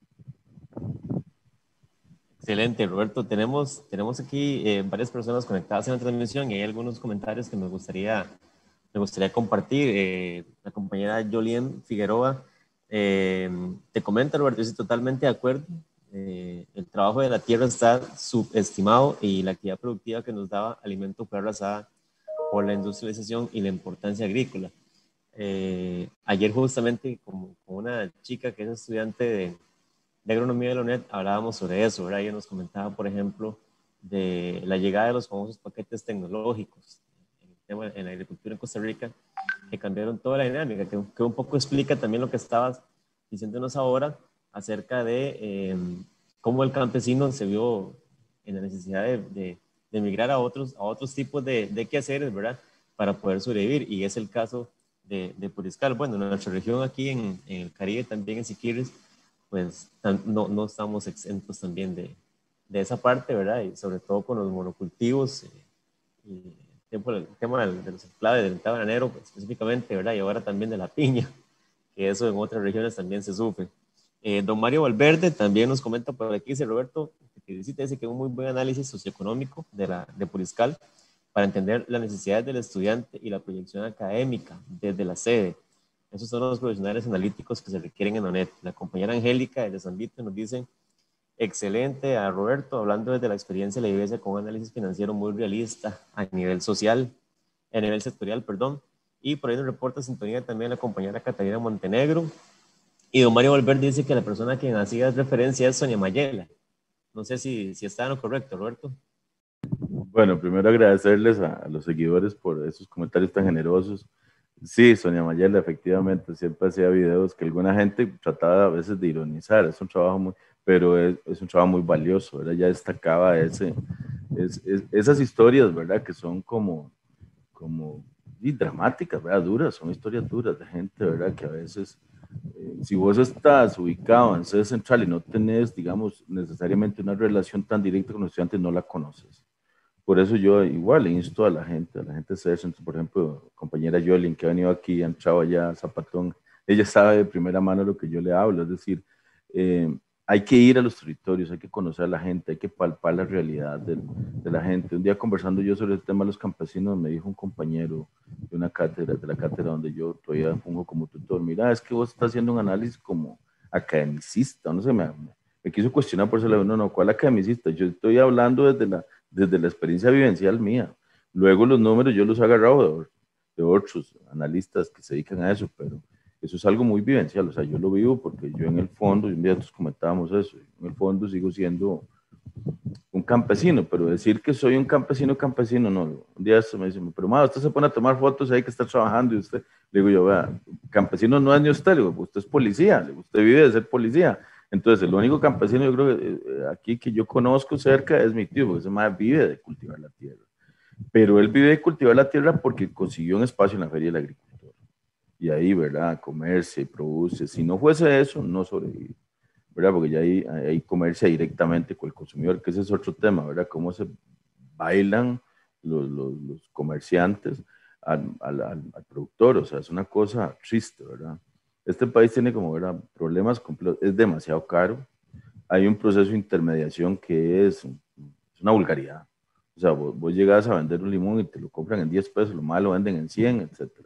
Excelente, Roberto. Tenemos aquí varias personas conectadas en la transmisión y hay algunos comentarios que me gustaría compartir. La compañera Jolien Figueroa te comenta, Roberto, yo estoy totalmente de acuerdo. El trabajo de la tierra está subestimado y la actividad productiva que nos daba alimento fue arrasada por la industrialización y la importancia agrícola. Ayer justamente con una chica que es estudiante de agronomía de la UNED hablábamos sobre eso, ¿verdad? Ella nos comentaba, por ejemplo, de la llegada de los famosos paquetes tecnológicos en la agricultura en Costa Rica, que cambiaron toda la dinámica, que un poco explica también lo que estabas diciéndonos ahora acerca de cómo el campesino se vio en la necesidad de emigrar a otros tipos de quehaceres, ¿verdad? Para poder sobrevivir, y es el caso de Puriscal. Bueno, en nuestra región aquí en el Caribe, también en Siquirres, pues no estamos exentos también de esa parte, ¿verdad? Y sobre todo con los monocultivos, y el tema de los enclaves del bananero, pues, específicamente, ¿verdad? Y ahora también de la piña, que eso en otras regiones también se sufre. Don Mario Valverde también nos comenta por aquí, dice Roberto, que dice que es un muy buen análisis socioeconómico de Puriscal para entender las necesidades del estudiante y la proyección académica desde la sede. Esos son los profesionales analíticos que se requieren en ONED. La compañera Angélica de San Vito nos dice, excelente a Roberto, hablando desde la experiencia de la iglesia con un análisis financiero muy realista a nivel sectorial, perdón. Y por ahí nos reporta sintonía también la compañera Catalina Montenegro. Y don Mario Valverde dice que la persona a quien hacía referencia es Sonia Mayela. No sé si está en lo correcto, Roberto. Bueno, primero agradecerles a los seguidores por esos comentarios tan generosos. Sí, Sonia Mayela, efectivamente, siempre hacía videos que alguna gente trataba a veces de ironizar, es un trabajo muy, pero es un trabajo muy valioso, ¿verdad? Ya destacaba esas historias, ¿verdad? Que son como y dramáticas, ¿verdad? Duras, son historias duras de gente, ¿verdad? Que a veces, si vos estás ubicado en sede central y no tenés, digamos, necesariamente una relación tan directa con los estudiantes, no la conoces. Por eso yo igual insto a la gente de sede central, por ejemplo, compañera Yolin, que ha venido aquí, ha entrado allá a Zapatón, ella sabe de primera mano lo que yo le hablo, es decir, eh, hay que ir a los territorios, hay que conocer a la gente, hay que palpar la realidad de la gente. Un día conversando yo sobre el tema de los campesinos, me dijo un compañero de una cátedra, de la cátedra donde yo todavía pongo como tutor, mira, es que vos estás haciendo un análisis como academicista, no sé, me quiso cuestionar por eso le digo, no, ¿cuál academicista? Yo estoy hablando desde la experiencia vivencial mía. Luego los números yo los he agarrado de otros analistas que se dedican a eso, pero eso es algo muy vivencial, o sea, yo lo vivo porque yo en el fondo, y un día nosotros comentábamos eso, en el fondo sigo siendo un campesino, pero decir que soy un campesino, no. Un día me dice, pero usted se pone a tomar fotos ahí que está trabajando y usted, le digo yo, vea, campesino no es ni usted, le digo, usted es policía, le digo, usted vive de ser policía. Entonces, el único campesino yo creo que aquí que yo conozco cerca es mi tío, porque ese más vive de cultivar la tierra. Pero él vive de cultivar la tierra porque consiguió un espacio en la Feria del Agricultor. Y ahí, ¿verdad? Comerse, produce. Si no fuese eso, no sobrevive. ¿Verdad? Porque ya ahí comercia directamente con el consumidor, que ese es otro tema, ¿verdad? Cómo se bailan los comerciantes al productor, o sea, es una cosa triste, ¿verdad? Este país tiene como, ¿verdad? Problemas complejos, es demasiado caro, hay un proceso de intermediación que es una vulgaridad. O sea, vos llegas a vender un limón y te lo compran en 10 pesos, lo más lo venden en 100, etcétera.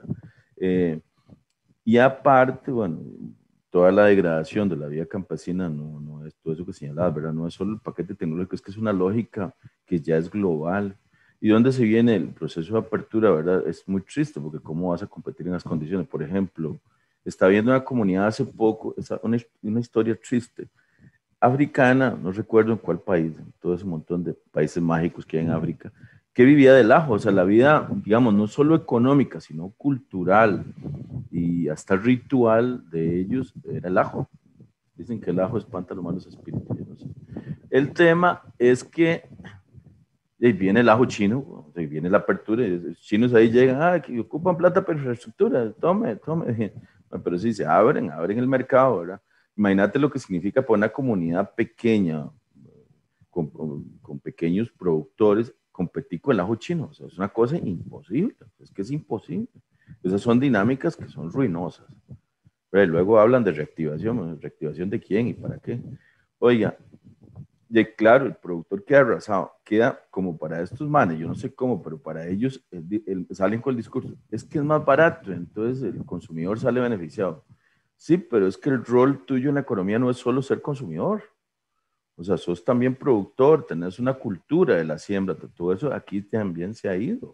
Y aparte, bueno, toda la degradación de la vida campesina no es todo eso que señalaba, ¿verdad? No es solo el paquete tecnológico, es que es una lógica que ya es global. ¿Y dónde se viene el proceso de apertura, verdad? Es muy triste porque cómo vas a competir en las condiciones. Por ejemplo, está viendo una comunidad hace poco, una historia triste, africana, no recuerdo en cuál país, en todo ese montón de países mágicos que hay en África, que vivía del ajo, o sea, la vida, digamos, no solo económica, sino cultural y hasta ritual de ellos era el ajo. Dicen que el ajo espanta los malos espíritus. No sé. El tema es que ahí viene el ajo chino, ahí viene la apertura, y los chinos ahí llegan, que ocupan plata para infraestructura, tome. Pero sí, se abren el mercado, ¿verdad? Imagínate lo que significa para una comunidad pequeña, con pequeños productores, competir con el ajo chino. O sea, es una cosa imposible, es que es imposible. Esas son dinámicas que son ruinosas. Pero luego hablan de reactivación, ¿reactivación de quién y para qué? Oiga, y claro, el productor queda arrasado, queda como para estos manes, yo no sé cómo, pero para ellos salen con el discurso, es que es más barato, entonces el consumidor sale beneficiado. Sí, pero es que el rol tuyo en la economía no es solo ser consumidor, o sea, sos también productor, tenés una cultura de la siembra, todo eso aquí también se ha ido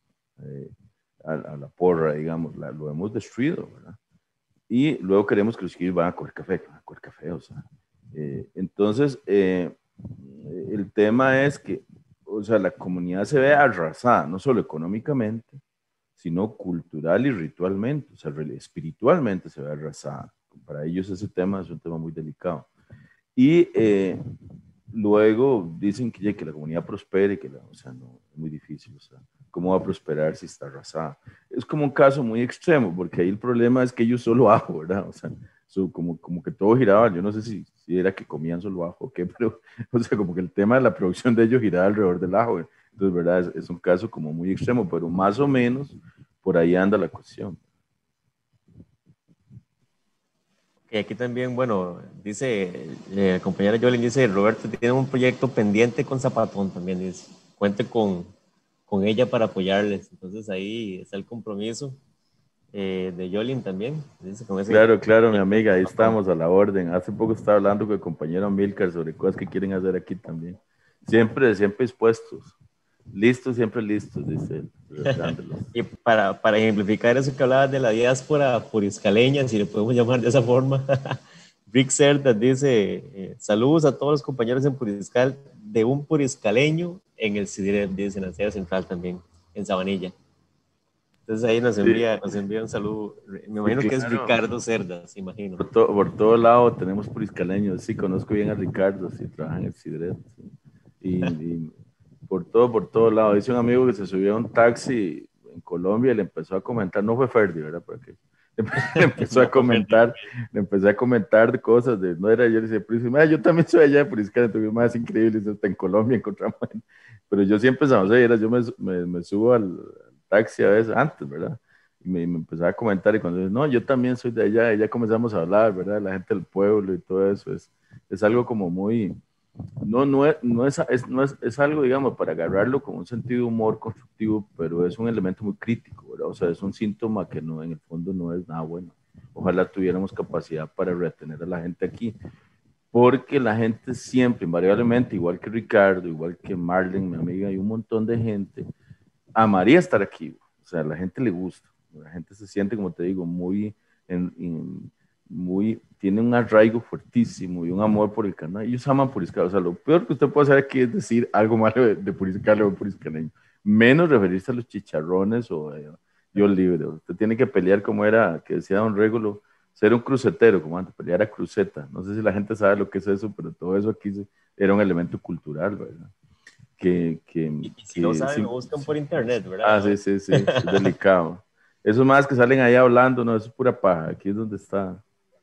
a la porra, digamos, lo hemos destruido, ¿verdad? Y luego queremos que los chiquillos van a coger café, o sea. Entonces, el tema es que, o sea, la comunidad se ve arrasada, no solo económicamente, sino cultural y ritualmente, o sea, espiritualmente se ve arrasada. Para ellos ese tema es un tema muy delicado. Y luego dicen que la comunidad prospere, o sea, no, es muy difícil, o sea, ¿cómo va a prosperar si está arrasada? Es como un caso muy extremo, porque ahí el problema es que ellos solo ajo, ¿verdad? O sea, como que todo giraba, yo no sé si era que comían solo ajo o qué, pero, o sea, como que el tema de la producción de ellos giraba alrededor del ajo, entonces, ¿verdad? Es un caso como muy extremo, pero más o menos por ahí anda la cuestión. Y aquí también, bueno, dice, compañera Yolin dice, Roberto tiene un proyecto pendiente con Zapatón también, dice, cuente con ella para apoyarles. Entonces ahí está el compromiso de Yolin también. Dice, con ese claro, mi amiga, ahí estamos a la orden. Hace poco estaba hablando con el compañero Milcar sobre cosas que quieren hacer aquí también. Siempre dispuestos. Listos, siempre listos, dice él. Y para ejemplificar eso que hablabas de la diáspora puriscaleña, si le podemos llamar de esa forma, Rick Cerda dice, saludos a todos los compañeros en Puriscal, de un puriscaleño en el CIDIREP, dice en la sede central también, en Sabanilla. Entonces ahí nos envía un saludo. Me imagino que es claro. Ricardo Cerdas, imagino. Por todo lado tenemos puriscaleños. Sí, conozco bien a Ricardo, sí, trabaja en el Cidret. Sí. Y por todo lado. Dice un amigo que se subió a un taxi en Colombia y le empezó a comentar, no fue Ferdi, ¿verdad? Porque le empezó a comentar, le empecé a comentar de cosas, no era yo, le decía, pero dice, yo también soy allá de Puriscal, tuve más increíbles, hasta en Colombia encontramos, pero yo sí empezamos a ir, yo me subo al taxi a veces, antes, ¿verdad? Y me empezaba a comentar y cuando dice, no, yo también soy de allá, y ya comenzamos a hablar, ¿verdad? La gente del pueblo y todo eso, es algo como muy... No es algo, digamos, para agarrarlo con un sentido de humor constructivo, pero es un elemento muy crítico, ¿verdad? O sea, es un síntoma que no, en el fondo no es nada bueno. Ojalá tuviéramos capacidad para retener a la gente aquí, porque la gente siempre, invariablemente, igual que Ricardo, igual que Marlene, mi amiga, y un montón de gente, amaría estar aquí. O sea, a la gente le gusta, la gente se siente, como te digo, tiene un arraigo fuertísimo y un amor por el canal. Ellos aman Puriscal. O sea, lo peor que usted puede hacer aquí es decir algo malo de Puriscal o puriscaleño. Menos referirse a los chicharrones o yo libre. Usted tiene que pelear como era, que decía Don Régulo, ser un crucetero, como antes, pelear a cruceta. No sé si la gente sabe lo que es eso, pero todo eso aquí era un elemento cultural, ¿verdad? Y si no saben, lo buscan por internet, ¿verdad? Ah, sí, es delicado. Esos más que salen ahí hablando, no, eso es pura paja. Aquí es donde está.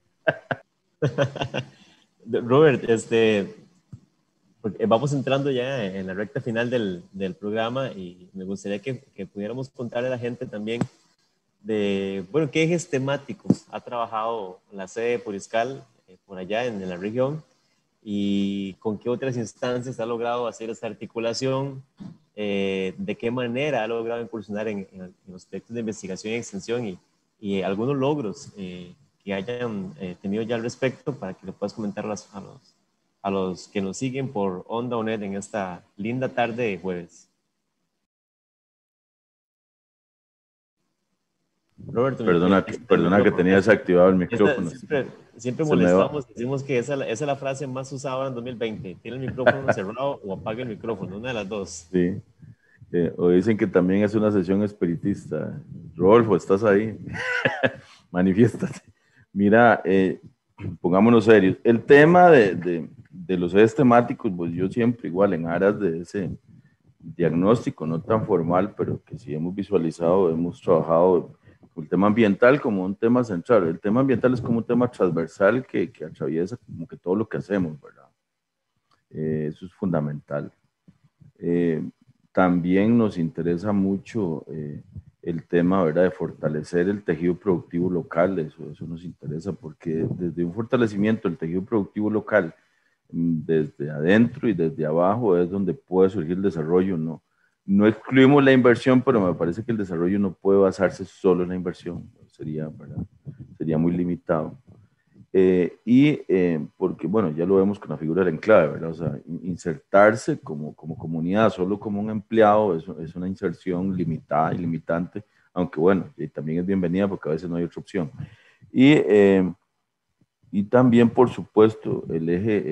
Robert, vamos entrando ya en la recta final del programa y me gustaría que pudiéramos contarle a la gente también bueno, qué ejes temáticos ha trabajado la sede de Puriscal por allá en la región y con qué otras instancias ha logrado hacer esta articulación, de qué manera ha logrado incursionar en los proyectos de investigación y extensión y algunos logros que hayan tenido ya al respecto para que lo puedas comentar a los que nos siguen por Onda UNED en esta linda tarde de jueves. Roberto, perdona que tenía desactivado el micrófono. Siempre molestamos, decimos que esa es la frase más usada ahora en 2020. Tiene el micrófono cerrado o apaga el micrófono, una de las dos. Sí. O dicen que también es una sesión espiritista. Rodolfo, ¿estás ahí? Manifiéstate. Mira, pongámonos serios. El tema de los ejes temáticos, pues yo siempre igual en aras de ese diagnóstico, no tan formal, pero que sí hemos visualizado, hemos trabajado el tema ambiental como un tema central. El tema ambiental es como un tema transversal que atraviesa como que todo lo que hacemos, ¿verdad? Eso es fundamental. También nos interesa mucho el tema, ¿verdad?, de fortalecer el tejido productivo local. Eso nos interesa porque desde un fortalecimiento del tejido productivo local, desde adentro y desde abajo, es donde puede surgir el desarrollo. No excluimos la inversión, pero me parece que el desarrollo no puede basarse solo en la inversión. ¿Verdad? Sería muy limitado. Porque, bueno, ya lo vemos con la figura del enclave, ¿verdad? O sea, insertarse como comunidad, solo como un empleado, es una inserción limitada y limitante, aunque bueno, también es bienvenida porque a veces no hay otra opción. Y también, por supuesto, el eje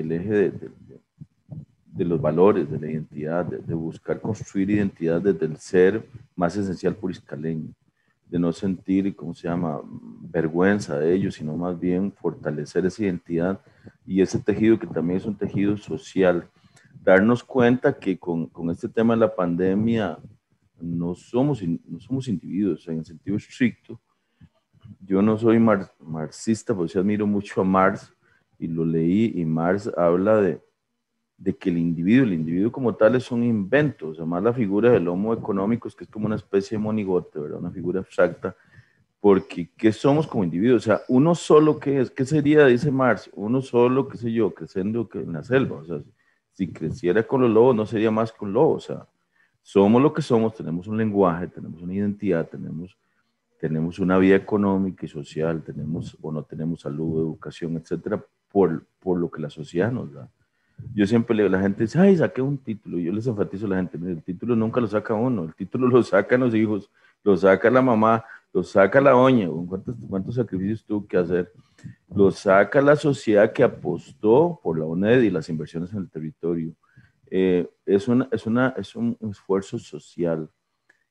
de los valores, de la identidad, de buscar construir identidad desde el ser más esencial puriscaleño, de no sentir, ¿cómo se llama?, vergüenza de ellos, sino más bien fortalecer esa identidad y ese tejido que también es un tejido social. Darnos cuenta que con este tema de la pandemia no somos individuos en el sentido estricto. Yo no soy marxista, pero sí admiro mucho a Marx y lo leí, y Marx habla de que el individuo como tal es un invento. O sea, más la figura del homo económicos, que es como una especie de monigote, ¿verdad? Una figura abstracta, porque ¿qué somos como individuos? O sea, uno solo, ¿qué es? ¿Qué sería, dice Marx? Uno solo, qué sé yo, creciendo en la selva. O sea, si creciera con los lobos, no sería más que un lobo. O sea, somos lo que somos, tenemos un lenguaje, tenemos una identidad, tenemos una vida económica y social, tenemos o no tenemos salud, educación, etcétera, por lo que la sociedad nos da. Yo siempre le digo a la gente, dice, ay, saqué un título. Yo les enfatizo a la gente, el título nunca lo saca uno, el título lo sacan los hijos, lo saca la mamá, lo saca la doña. ¿Cuántos sacrificios tuvo que hacer? Lo saca la sociedad que apostó por la UNED y las inversiones en el territorio. Es un esfuerzo social.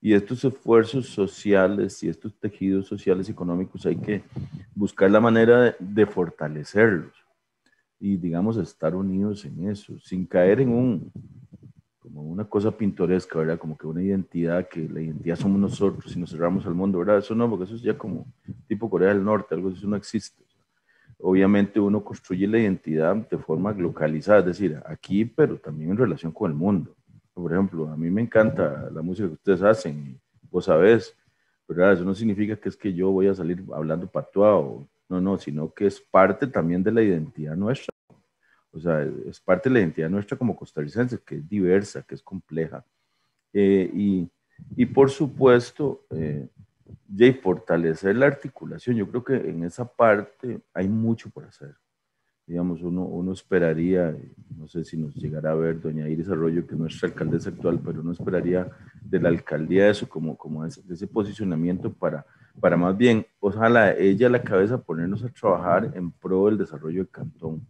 Y estos esfuerzos sociales y estos tejidos sociales y económicos hay que buscar la manera de fortalecerlos y, digamos, estar unidos en eso, sin caer en como una cosa pintoresca, ¿verdad? Como que una identidad, que la identidad somos nosotros y nos cerramos al mundo, ¿verdad? Eso no, porque eso es ya como tipo Corea del Norte, algo así, eso no existe. Obviamente uno construye la identidad de forma localizada, es decir, aquí, pero también en relación con el mundo. Por ejemplo, a mí me encanta la música que ustedes hacen, vos sabés, ¿verdad? Eso no significa que es que yo voy a salir hablando patuado, no, sino que es parte también de la identidad nuestra. O sea, es parte de la identidad nuestra como costarricenses, que es diversa, que es compleja. Y por supuesto, y fortalecer la articulación. Yo creo que en esa parte hay mucho por hacer. Digamos, uno esperaría, no sé si nos llegará a ver doña Iris Arroyo, que es nuestra alcaldesa actual, pero uno esperaría de la alcaldía eso, como ese posicionamiento para más bien, ojalá ella a la cabeza ponernos a trabajar en pro del desarrollo del cantón.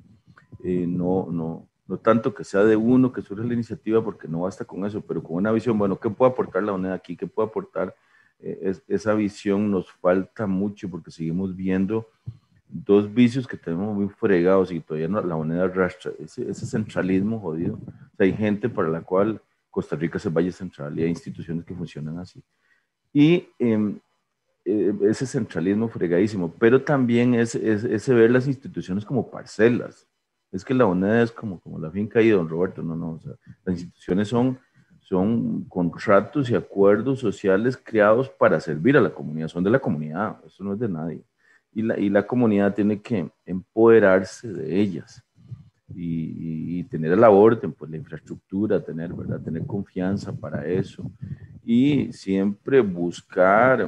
No tanto que sea de uno que surge la iniciativa, porque no basta con eso, pero con una visión, bueno, ¿qué puede aportar la UNED aquí? ¿Qué puede aportar? Esa visión nos falta mucho porque seguimos viendo dos vicios que tenemos muy fregados y todavía no, la UNED arrastra, ese centralismo jodido. O sea, hay gente para la cual Costa Rica es el Valle Central y hay instituciones que funcionan así. Y ese centralismo fregadísimo, pero también es ver las instituciones como parcelas. Es que la UNED es como la finca ahí, don Roberto, no, o sea, las instituciones son contratos y acuerdos sociales creados para servir a la comunidad, son de la comunidad, eso no es de nadie. Y la comunidad tiene que empoderarse de ellas y tener la orden, pues la infraestructura, tener confianza para eso y siempre buscar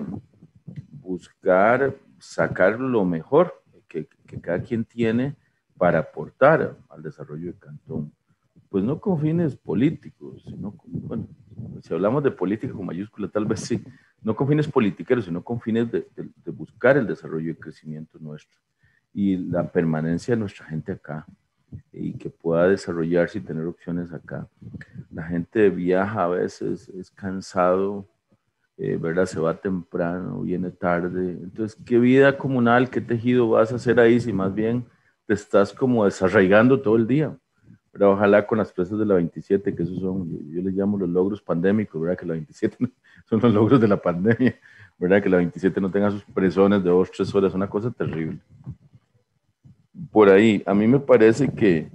sacar lo mejor que cada quien tiene para aportar al desarrollo del cantón. Pues no con fines políticos, sino bueno, si hablamos de política con mayúscula, tal vez sí, no con fines politiqueros, sino con fines de buscar el desarrollo y el crecimiento nuestro y la permanencia de nuestra gente acá y que pueda desarrollarse y tener opciones acá. La gente viaja a veces, es cansado, ¿verdad? Se va temprano, viene tarde. Entonces, ¿qué vida comunal, qué tejido vas a hacer ahí si más bien te estás como desarraigando todo el día? Pero ojalá con las presas de la 27, que esos son, yo les llamo los logros pandémicos, ¿verdad? Que la 27 son los logros de la pandemia, ¿verdad? Que la 27 no tenga sus presones de 2, 3 horas, una cosa terrible. Por ahí, a mí me parece que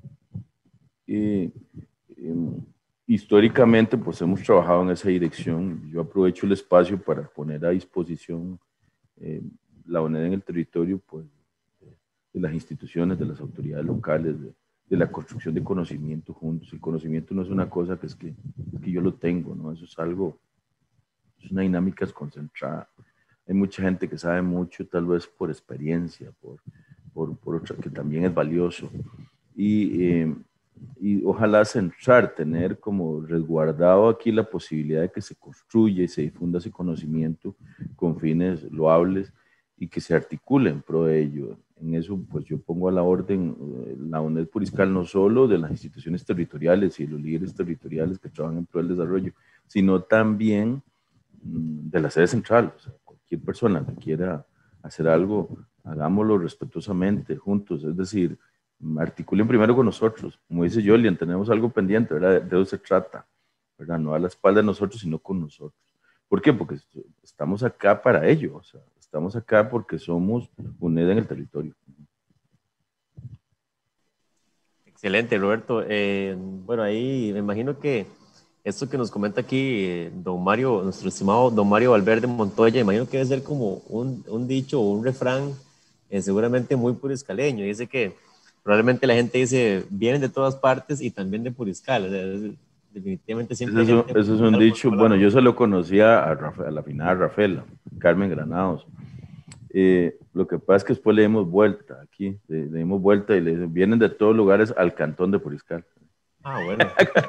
históricamente pues hemos trabajado en esa dirección. Yo aprovecho el espacio para poner a disposición la UNED en el territorio pues, de las instituciones, de las autoridades locales, de la construcción de conocimiento juntos. El conocimiento no es una cosa que es que yo lo tengo, ¿no? Eso es algo, es una dinámica concentrada. Hay mucha gente que sabe mucho, tal vez por experiencia, por otra, que también es valioso. Y ojalá centrar, tener como resguardado aquí la posibilidad de que se construya y se difunda ese conocimiento con fines loables y que se articule en pro de ello. En eso, pues yo pongo a la orden la UNED Puriscal, no solo de las instituciones territoriales y los líderes territoriales que trabajan en pro del desarrollo, sino también de la sede central. O sea, cualquier persona que quiera hacer algo, hagámoslo respetuosamente, juntos, es decir, articulen primero con nosotros. Como dice Jolian, tenemos algo pendiente, ¿verdad? De eso se trata, ¿verdad? No a la espalda de nosotros, sino con nosotros. ¿Por qué? Porque estamos acá para ello, o sea, estamos acá porque somos UNED en el territorio. Excelente, Roberto. Bueno, ahí me imagino que esto que nos comenta aquí don Mario, nuestro estimado don Mario Valverde Montoya, imagino que debe ser como un dicho o un refrán seguramente muy puriscaleño. Dice que probablemente la gente dice, vienen de todas partes y también de Puriscal. O sea, definitivamente siempre eso es un dicho, bueno, yo se lo conocía a la finada Rafaela, Carmen Granados. Lo que pasa es que después le dimos vuelta aquí, le dimos vuelta y le dicen, vienen de todos lugares al cantón de Puriscal. Ah, bueno.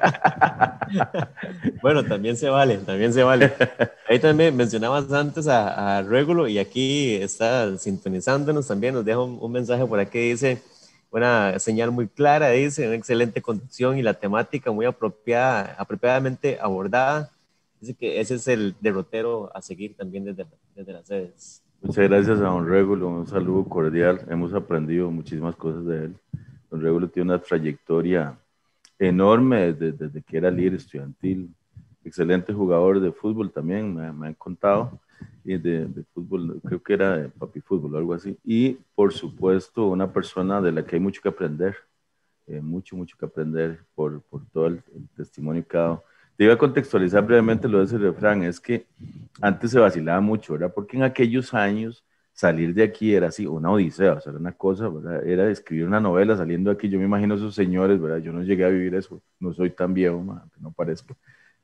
Bueno, también se vale, también se vale. Ahí también mencionabas antes a Régulo y aquí está sintonizándonos también, nos deja un mensaje por aquí, dice, una señal muy clara, dice, una excelente conducción y la temática muy apropiadamente abordada. Dice que ese es el derrotero a seguir también desde las sedes. Muchas gracias a don Régulo, un saludo cordial. Hemos aprendido muchísimas cosas de él. Don Régulo tiene una trayectoria enorme desde que era líder estudiantil. Excelente jugador de fútbol también, me han contado. Y de fútbol, creo que era de papi fútbol o algo así. Y por supuesto, una persona de la que hay mucho que aprender. Mucho que aprender por todo el testimonio que ha dado. Te iba a contextualizar brevemente lo de ese refrán, es que antes se vacilaba mucho, ¿verdad? Porque en aquellos años salir de aquí era así, una odisea, o sea, era una cosa, ¿verdad? Era escribir una novela saliendo de aquí, yo me imagino a esos señores, ¿verdad? Yo no llegué a vivir eso, no soy tan viejo, aunque no parezco.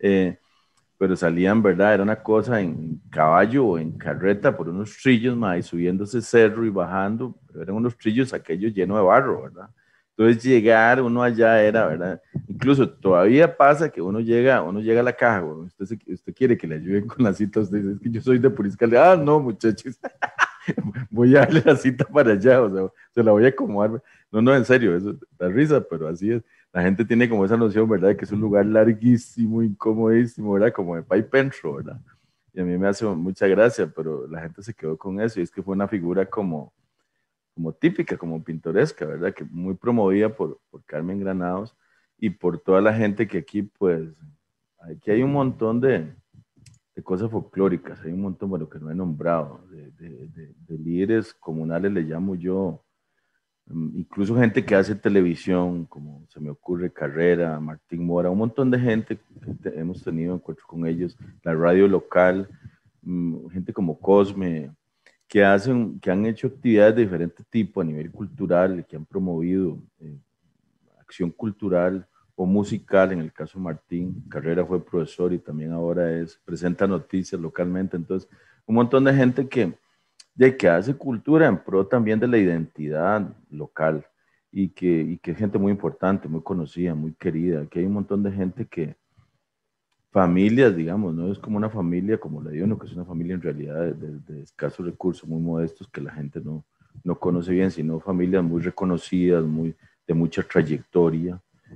Pero salían, ¿verdad? Era una cosa en caballo o en carreta por unos trillos, y subiendo ese cerro y bajando, pero eran unos trillos aquellos llenos de barro, ¿verdad? Entonces llegar uno allá era, ¿verdad? Incluso todavía pasa que uno llega a la caja, bueno, usted quiere que le ayuden con la cita, usted dice, es que yo soy de Puriscal, no muchachos, voy a darle la cita para allá, o sea, se la voy a acomodar, no, en serio, eso da risa, pero así es, la gente tiene como esa noción, ¿verdad? De que es un lugar larguísimo, incomodísimo, ¿verdad? Como de Pai Pentro, ¿verdad? Y a mí me hace mucha gracia, pero la gente se quedó con eso, y es que fue una figura como típica, como pintoresca, ¿verdad? Que muy promovida por Carmen Granados y por toda la gente que aquí, pues, aquí hay un montón de cosas folclóricas, hay un montón, bueno, que no he nombrado, de líderes comunales, le llamo yo, incluso gente que hace televisión, como se me ocurre Carrera, Martín Mora, un montón de gente que hemos tenido encuentros con ellos, la radio local, gente como Cosme, que han hecho actividades de diferente tipo a nivel cultural, que han promovido acción cultural o musical. En el caso de Martín Carrera fue profesor y también ahora presenta noticias localmente. Entonces, un montón de gente que hace cultura en pro también de la identidad local y que es gente muy importante, muy conocida, muy querida, que hay un montón de gente familias, digamos, no es como una familia, como le digo, no, que es una familia en realidad de escasos recursos, muy modestos, que la gente no conoce bien, sino familias muy reconocidas, de mucha trayectoria,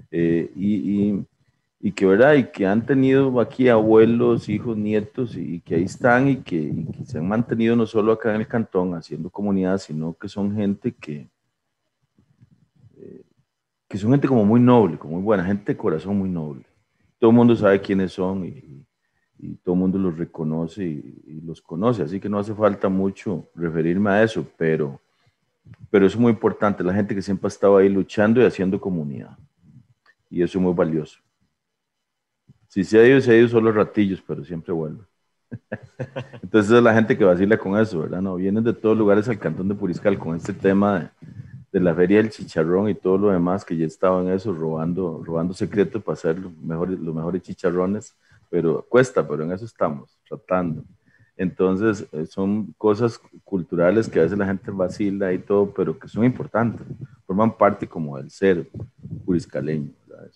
y que, ¿verdad? Y que han tenido aquí abuelos, hijos, nietos, y que ahí están, y que se han mantenido no solo acá en el cantón haciendo comunidad, sino que son gente que son gente como muy noble, como muy buena, gente de corazón muy noble. Todo el mundo sabe quiénes son y todo el mundo los reconoce y los conoce, así que no hace falta mucho referirme a eso, pero es muy importante, la gente que siempre ha estado ahí luchando y haciendo comunidad, y eso es muy valioso. Si se ha ido solo ratillos, pero siempre vuelve. Entonces es la gente que vacila con eso, ¿verdad? No, vienen de todos lugares al cantón de Puriscal con este tema de la feria del chicharrón y todo lo demás, que ya estaba en eso, robando secretos para hacer los mejores chicharrones, pero cuesta, pero en eso estamos, tratando. Entonces, son cosas culturales que a veces la gente vacila y todo, pero que son importantes, forman parte como del ser puriscaleño, ¿verdad?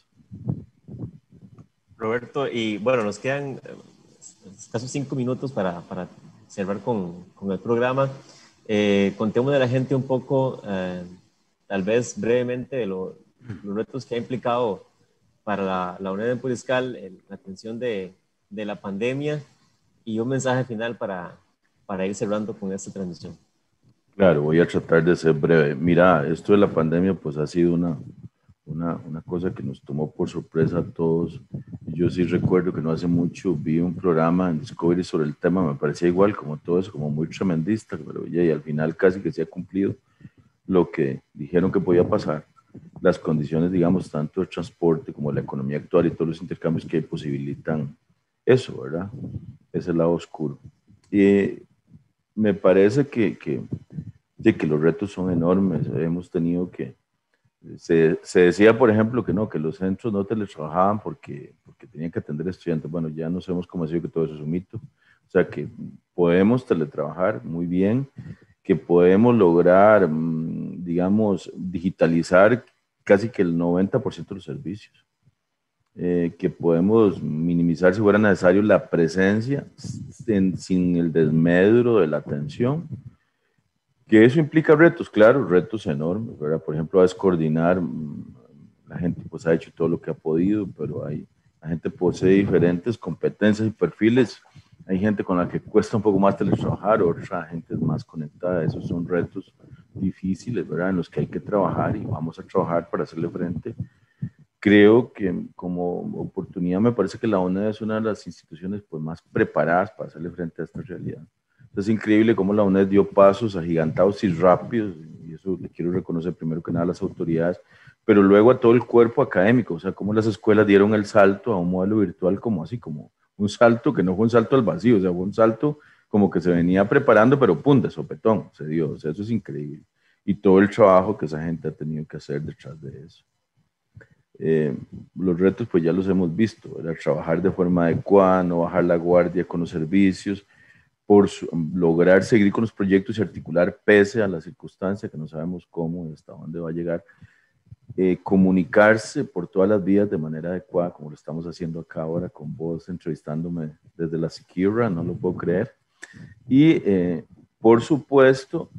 Roberto, y bueno, nos quedan casi 5 minutos para cerrar con el programa. Contemos a la gente un poco, tal vez brevemente, de los retos que ha implicado para la UNED en Puriscal, la atención de la pandemia, y un mensaje final para ir cerrando con esta transmisión. Claro, voy a tratar de ser breve. Mira, esto de la pandemia pues ha sido una cosa que nos tomó por sorpresa a todos. Yo sí recuerdo que no hace mucho vi un programa en Discovery sobre el tema, me parecía igual, como todo eso, como muy tremendista, pero y al final casi que se ha cumplido lo que dijeron que podía pasar. Las condiciones, digamos, tanto el transporte como la economía actual y todos los intercambios que posibilitan eso, ¿verdad? Ese lado oscuro. Y me parece que los retos son enormes. Hemos tenido que se decía, por ejemplo, que los centros no teletrabajaban porque tenían que atender estudiantes. Bueno, ya nos hemos convencido que todo eso es un mito. O sea, que podemos teletrabajar muy bien, que podemos lograr, digamos, digitalizar casi que el 90% de los servicios, que podemos minimizar si fuera necesario la presencia sin el desmedro de la atención. Que eso implica retos, claro, retos enormes, ¿verdad? Por ejemplo, es coordinar, la gente pues ha hecho todo lo que ha podido, pero hay La gente posee diferentes competencias y perfiles. Hay gente con la que cuesta un poco más teletrabajar, otra gente es más conectada. Esos son retos difíciles, ¿verdad? En los que hay que trabajar y vamos a trabajar para hacerle frente. Creo que como oportunidad me parece que la UNED es una de las instituciones pues, más preparadas para hacerle frente a esta realidad. Es increíble cómo la UNED dio pasos agigantados y rápidos, y eso le quiero reconocer primero que nada a las autoridades, pero luego a todo el cuerpo académico, o sea, cómo las escuelas dieron el salto a un modelo virtual como así, como un salto que no fue un salto al vacío, o sea, fue un salto como que se venía preparando, pero pum, de sopetón, se dio, o sea, eso es increíble. Y todo el trabajo que esa gente ha tenido que hacer detrás de eso. Los retos pues ya los hemos visto, era trabajar de forma adecuada, no bajar la guardia con los servicios, lograr seguir con los proyectos y articular pese a la circunstancia que no sabemos cómo y hasta dónde va a llegar, comunicarse por todas las vías de manera adecuada, como lo estamos haciendo acá ahora con vos, entrevistándome desde la Siquirra, no lo puedo creer, y por supuesto,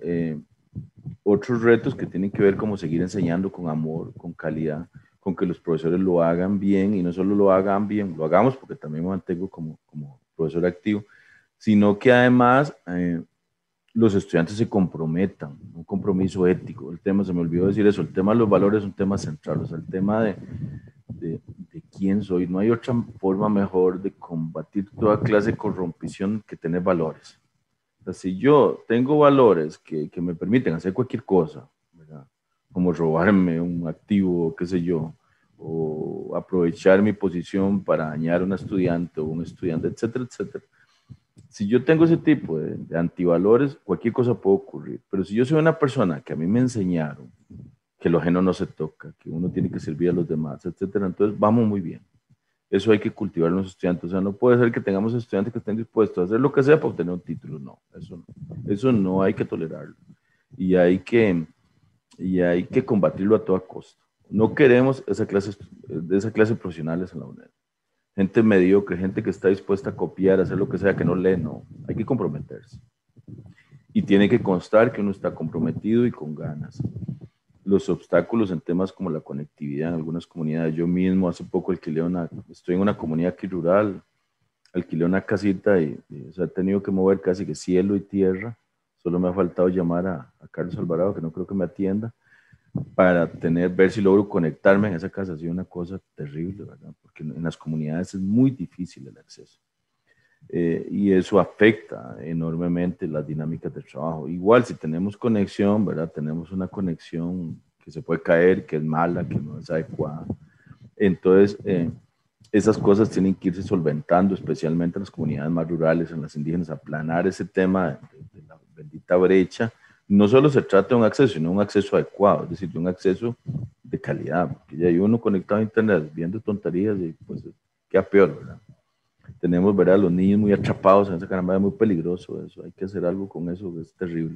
otros retos que tienen que ver como seguir enseñando con amor, con calidad, con que los profesores lo hagan bien y no solo lo hagan bien, lo hagamos porque también me mantengo como profesor activo, sino que además los estudiantes se comprometan, un compromiso ético. El tema, se me olvidó decir eso, el tema de los valores es un tema central, o sea, el tema de quién soy. No hay otra forma mejor de combatir toda clase de corrompición que tener valores. O sea, si yo tengo valores que me permiten hacer cualquier cosa, ¿verdad? Como robarme un activo, qué sé yo, o aprovechar mi posición para dañar a un estudiante o un estudiante, etcétera, etcétera. Si yo tengo ese tipo de antivalores, cualquier cosa puede ocurrir. Pero si yo soy una persona que a mí me enseñaron que lo ajeno no se toca, que uno tiene que servir a los demás, etcétera, entonces vamos muy bien. Eso hay que cultivar en los estudiantes. O sea, no puede ser que tengamos estudiantes que estén dispuestos a hacer lo que sea para obtener un título. No, eso no hay que tolerarlo. Y hay que combatirlo a toda costa. No queremos esa clase de profesionales en la UNED. Gente mediocre, gente que está dispuesta a copiar, a hacer lo que sea, que no lee, no. Hay que comprometerse. Y tiene que constar que uno está comprometido y con ganas. Los obstáculos en temas como la conectividad en algunas comunidades. Yo mismo hace poco estoy en una comunidad aquí rural, alquilé una casita y o sea, he tenido que mover casi que cielo y tierra. Solo me ha faltado llamar a Carlos Alvarado, que no creo que me atienda, para ver si logro conectarme en esa casa. Ha sido una cosa terrible, ¿verdad? Porque en las comunidades es muy difícil el acceso. Y eso afecta enormemente las dinámicas del trabajo. Igual si tenemos conexión, ¿verdad? Tenemos una conexión que se puede caer, que es mala, que no es adecuada. Entonces, esas cosas tienen que irse solventando, especialmente en las comunidades más rurales, en las indígenas, aplanar ese tema de la bendita brecha. No solo se trata de un acceso, sino un acceso adecuado, es decir, de un acceso de calidad, porque ya hay uno conectado a internet viendo tonterías y pues queda peor, ¿verdad? Tenemos, ¿verdad?, los niños muy atrapados en esa caramba, es muy peligroso eso, hay que hacer algo con eso, es terrible,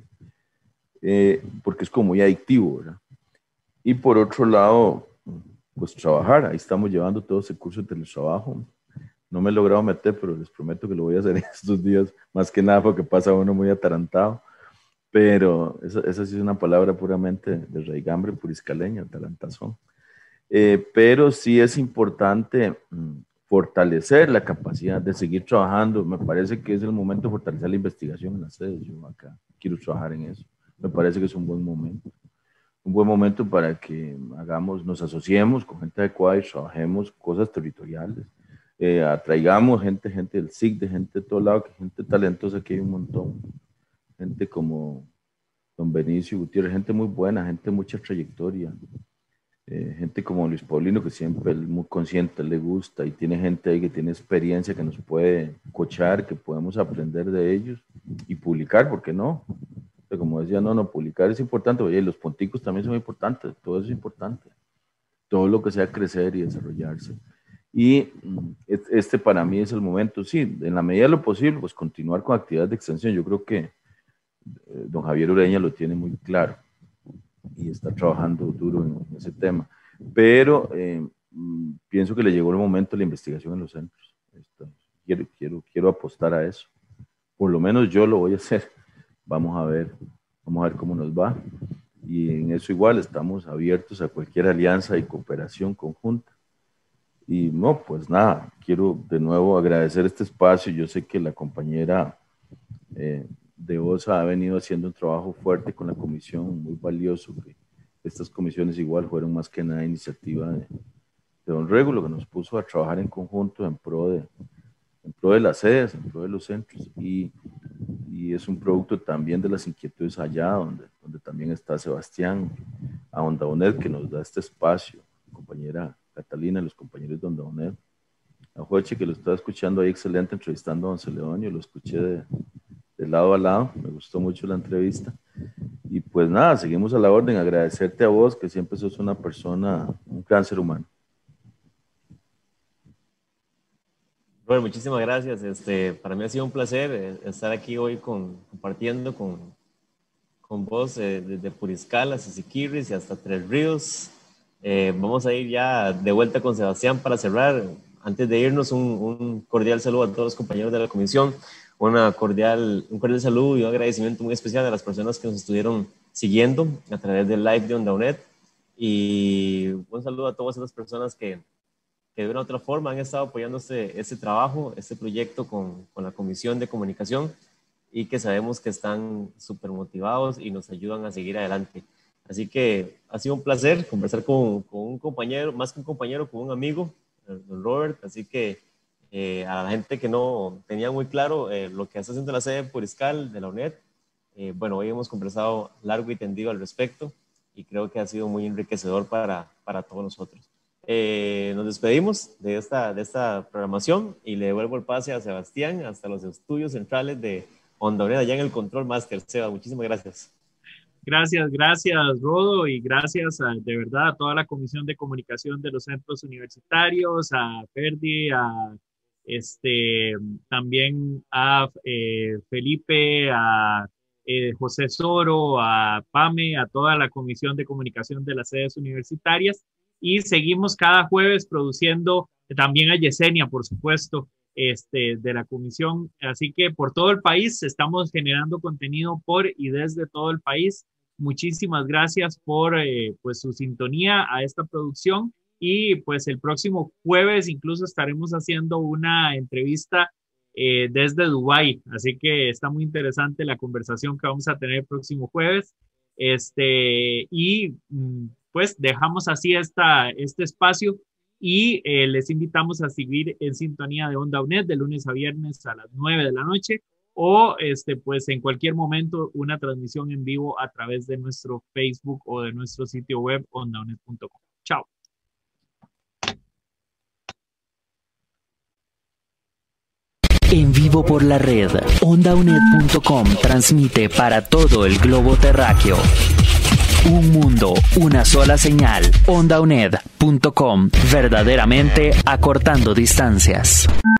porque es como muy adictivo, ¿verdad? Y por otro lado, pues trabajar, ahí estamos llevando todo ese curso de teletrabajo. No me he logrado meter, pero les prometo que lo voy a hacer estos días, más que nada porque pasa uno muy atarantado. Pero esa sí es una palabra puramente de raigambre puriscaleña, atarantazón. Pero sí es importante fortalecer la capacidad de seguir trabajando. Me parece que es el momento de fortalecer la investigación en las sedes. Yo acá quiero trabajar en eso. Me parece que es un buen momento. Un buen momento para que nos asociemos con gente adecuada y trabajemos cosas territoriales. Atraigamos gente del SIC, de gente de todo lado, que gente talentosa, que hay un montón. Gente como don Benicio Gutiérrez, gente muy buena, gente de mucha trayectoria. Gente como Luis Paulino, que siempre es muy consciente, le gusta, y tiene gente ahí que tiene experiencia, que nos puede coachar, que podemos aprender de ellos y publicar, ¿por qué no? Como decía, no, publicar es importante, oye, los ponticos también son importantes, todo eso es importante, todo lo que sea crecer y desarrollarse. Y este para mí es el momento, sí, en la medida de lo posible, pues continuar con actividades de extensión. Yo creo que don Javier Ureña lo tiene muy claro y está trabajando duro en ese tema, pero pienso que le llegó el momento de la investigación en los centros. Quiero apostar a eso, por lo menos yo lo voy a hacer. Vamos a ver cómo nos va, y en eso igual estamos abiertos a cualquier alianza y cooperación conjunta. Y no, pues nada, quiero de nuevo agradecer este espacio. Yo sé que la compañera de OSA ha venido haciendo un trabajo fuerte con la comisión, muy valioso, que estas comisiones igual fueron más que nada iniciativa de don Régulo, que nos puso a trabajar en conjunto en pro de las sedes, en pro de los centros, y es un producto también de las inquietudes allá, donde también está Sebastián, a Onda UNED, que nos da este espacio, compañera Catalina, los compañeros de Onda UNED, a Joche, que lo estaba escuchando ahí excelente, entrevistando a don Celedonio, lo escuché de lado a lado, me gustó mucho la entrevista, y pues nada, seguimos a la orden, agradecerte a vos, que siempre sos una persona, un gran ser humano. Robert, muchísimas gracias. Para mí ha sido un placer estar aquí hoy compartiendo con vos desde Puriscal, Siquirres y hasta Tres Ríos. Vamos a ir ya de vuelta con Sebastián para cerrar. Antes de irnos, un cordial saludo a todos los compañeros de la comisión, un cordial saludo y un agradecimiento muy especial a las personas que nos estuvieron siguiendo a través del live de Onda UNED, y un saludo a todas esas personas que de una u otra forma han estado apoyando este trabajo, este proyecto con la Comisión de Comunicación, y que sabemos que están súper motivados y nos ayudan a seguir adelante. Así que ha sido un placer conversar con un compañero, más que un compañero, con un amigo, don Robert. Así que a la gente que no tenía muy claro lo que está haciendo la sede Puriscal de la UNED, bueno, hoy hemos conversado largo y tendido al respecto, y creo que ha sido muy enriquecedor para todos nosotros. Nos despedimos de esta programación y le devuelvo el pase a Sebastián hasta los estudios centrales de Onda UNED, allá en el Control Master. Seba, muchísimas gracias. Gracias, Rodo, y gracias de verdad a toda la Comisión de Comunicación de los Centros Universitarios, a Ferdi, también a Felipe, a José Soro, a Pame, a toda la Comisión de Comunicación de las sedes universitarias. Y seguimos cada jueves produciendo, también a Yesenia, por supuesto, de la comisión. Así que por todo el país estamos generando contenido por y desde todo el país. Muchísimas gracias por pues su sintonía a esta producción, y pues el próximo jueves incluso estaremos haciendo una entrevista desde Dubái. Así que está muy interesante la conversación que vamos a tener el próximo jueves. Pues dejamos así este espacio, y les invitamos a seguir en sintonía de Onda UNED de lunes a viernes a las 9 de la noche, o pues en cualquier momento una transmisión en vivo a través de nuestro Facebook o de nuestro sitio web ondauned.com. Chao. En vivo por la red, ondauned.com transmite para todo el globo terráqueo. Un mundo, una sola señal. ondauned.com, verdaderamente acortando distancias.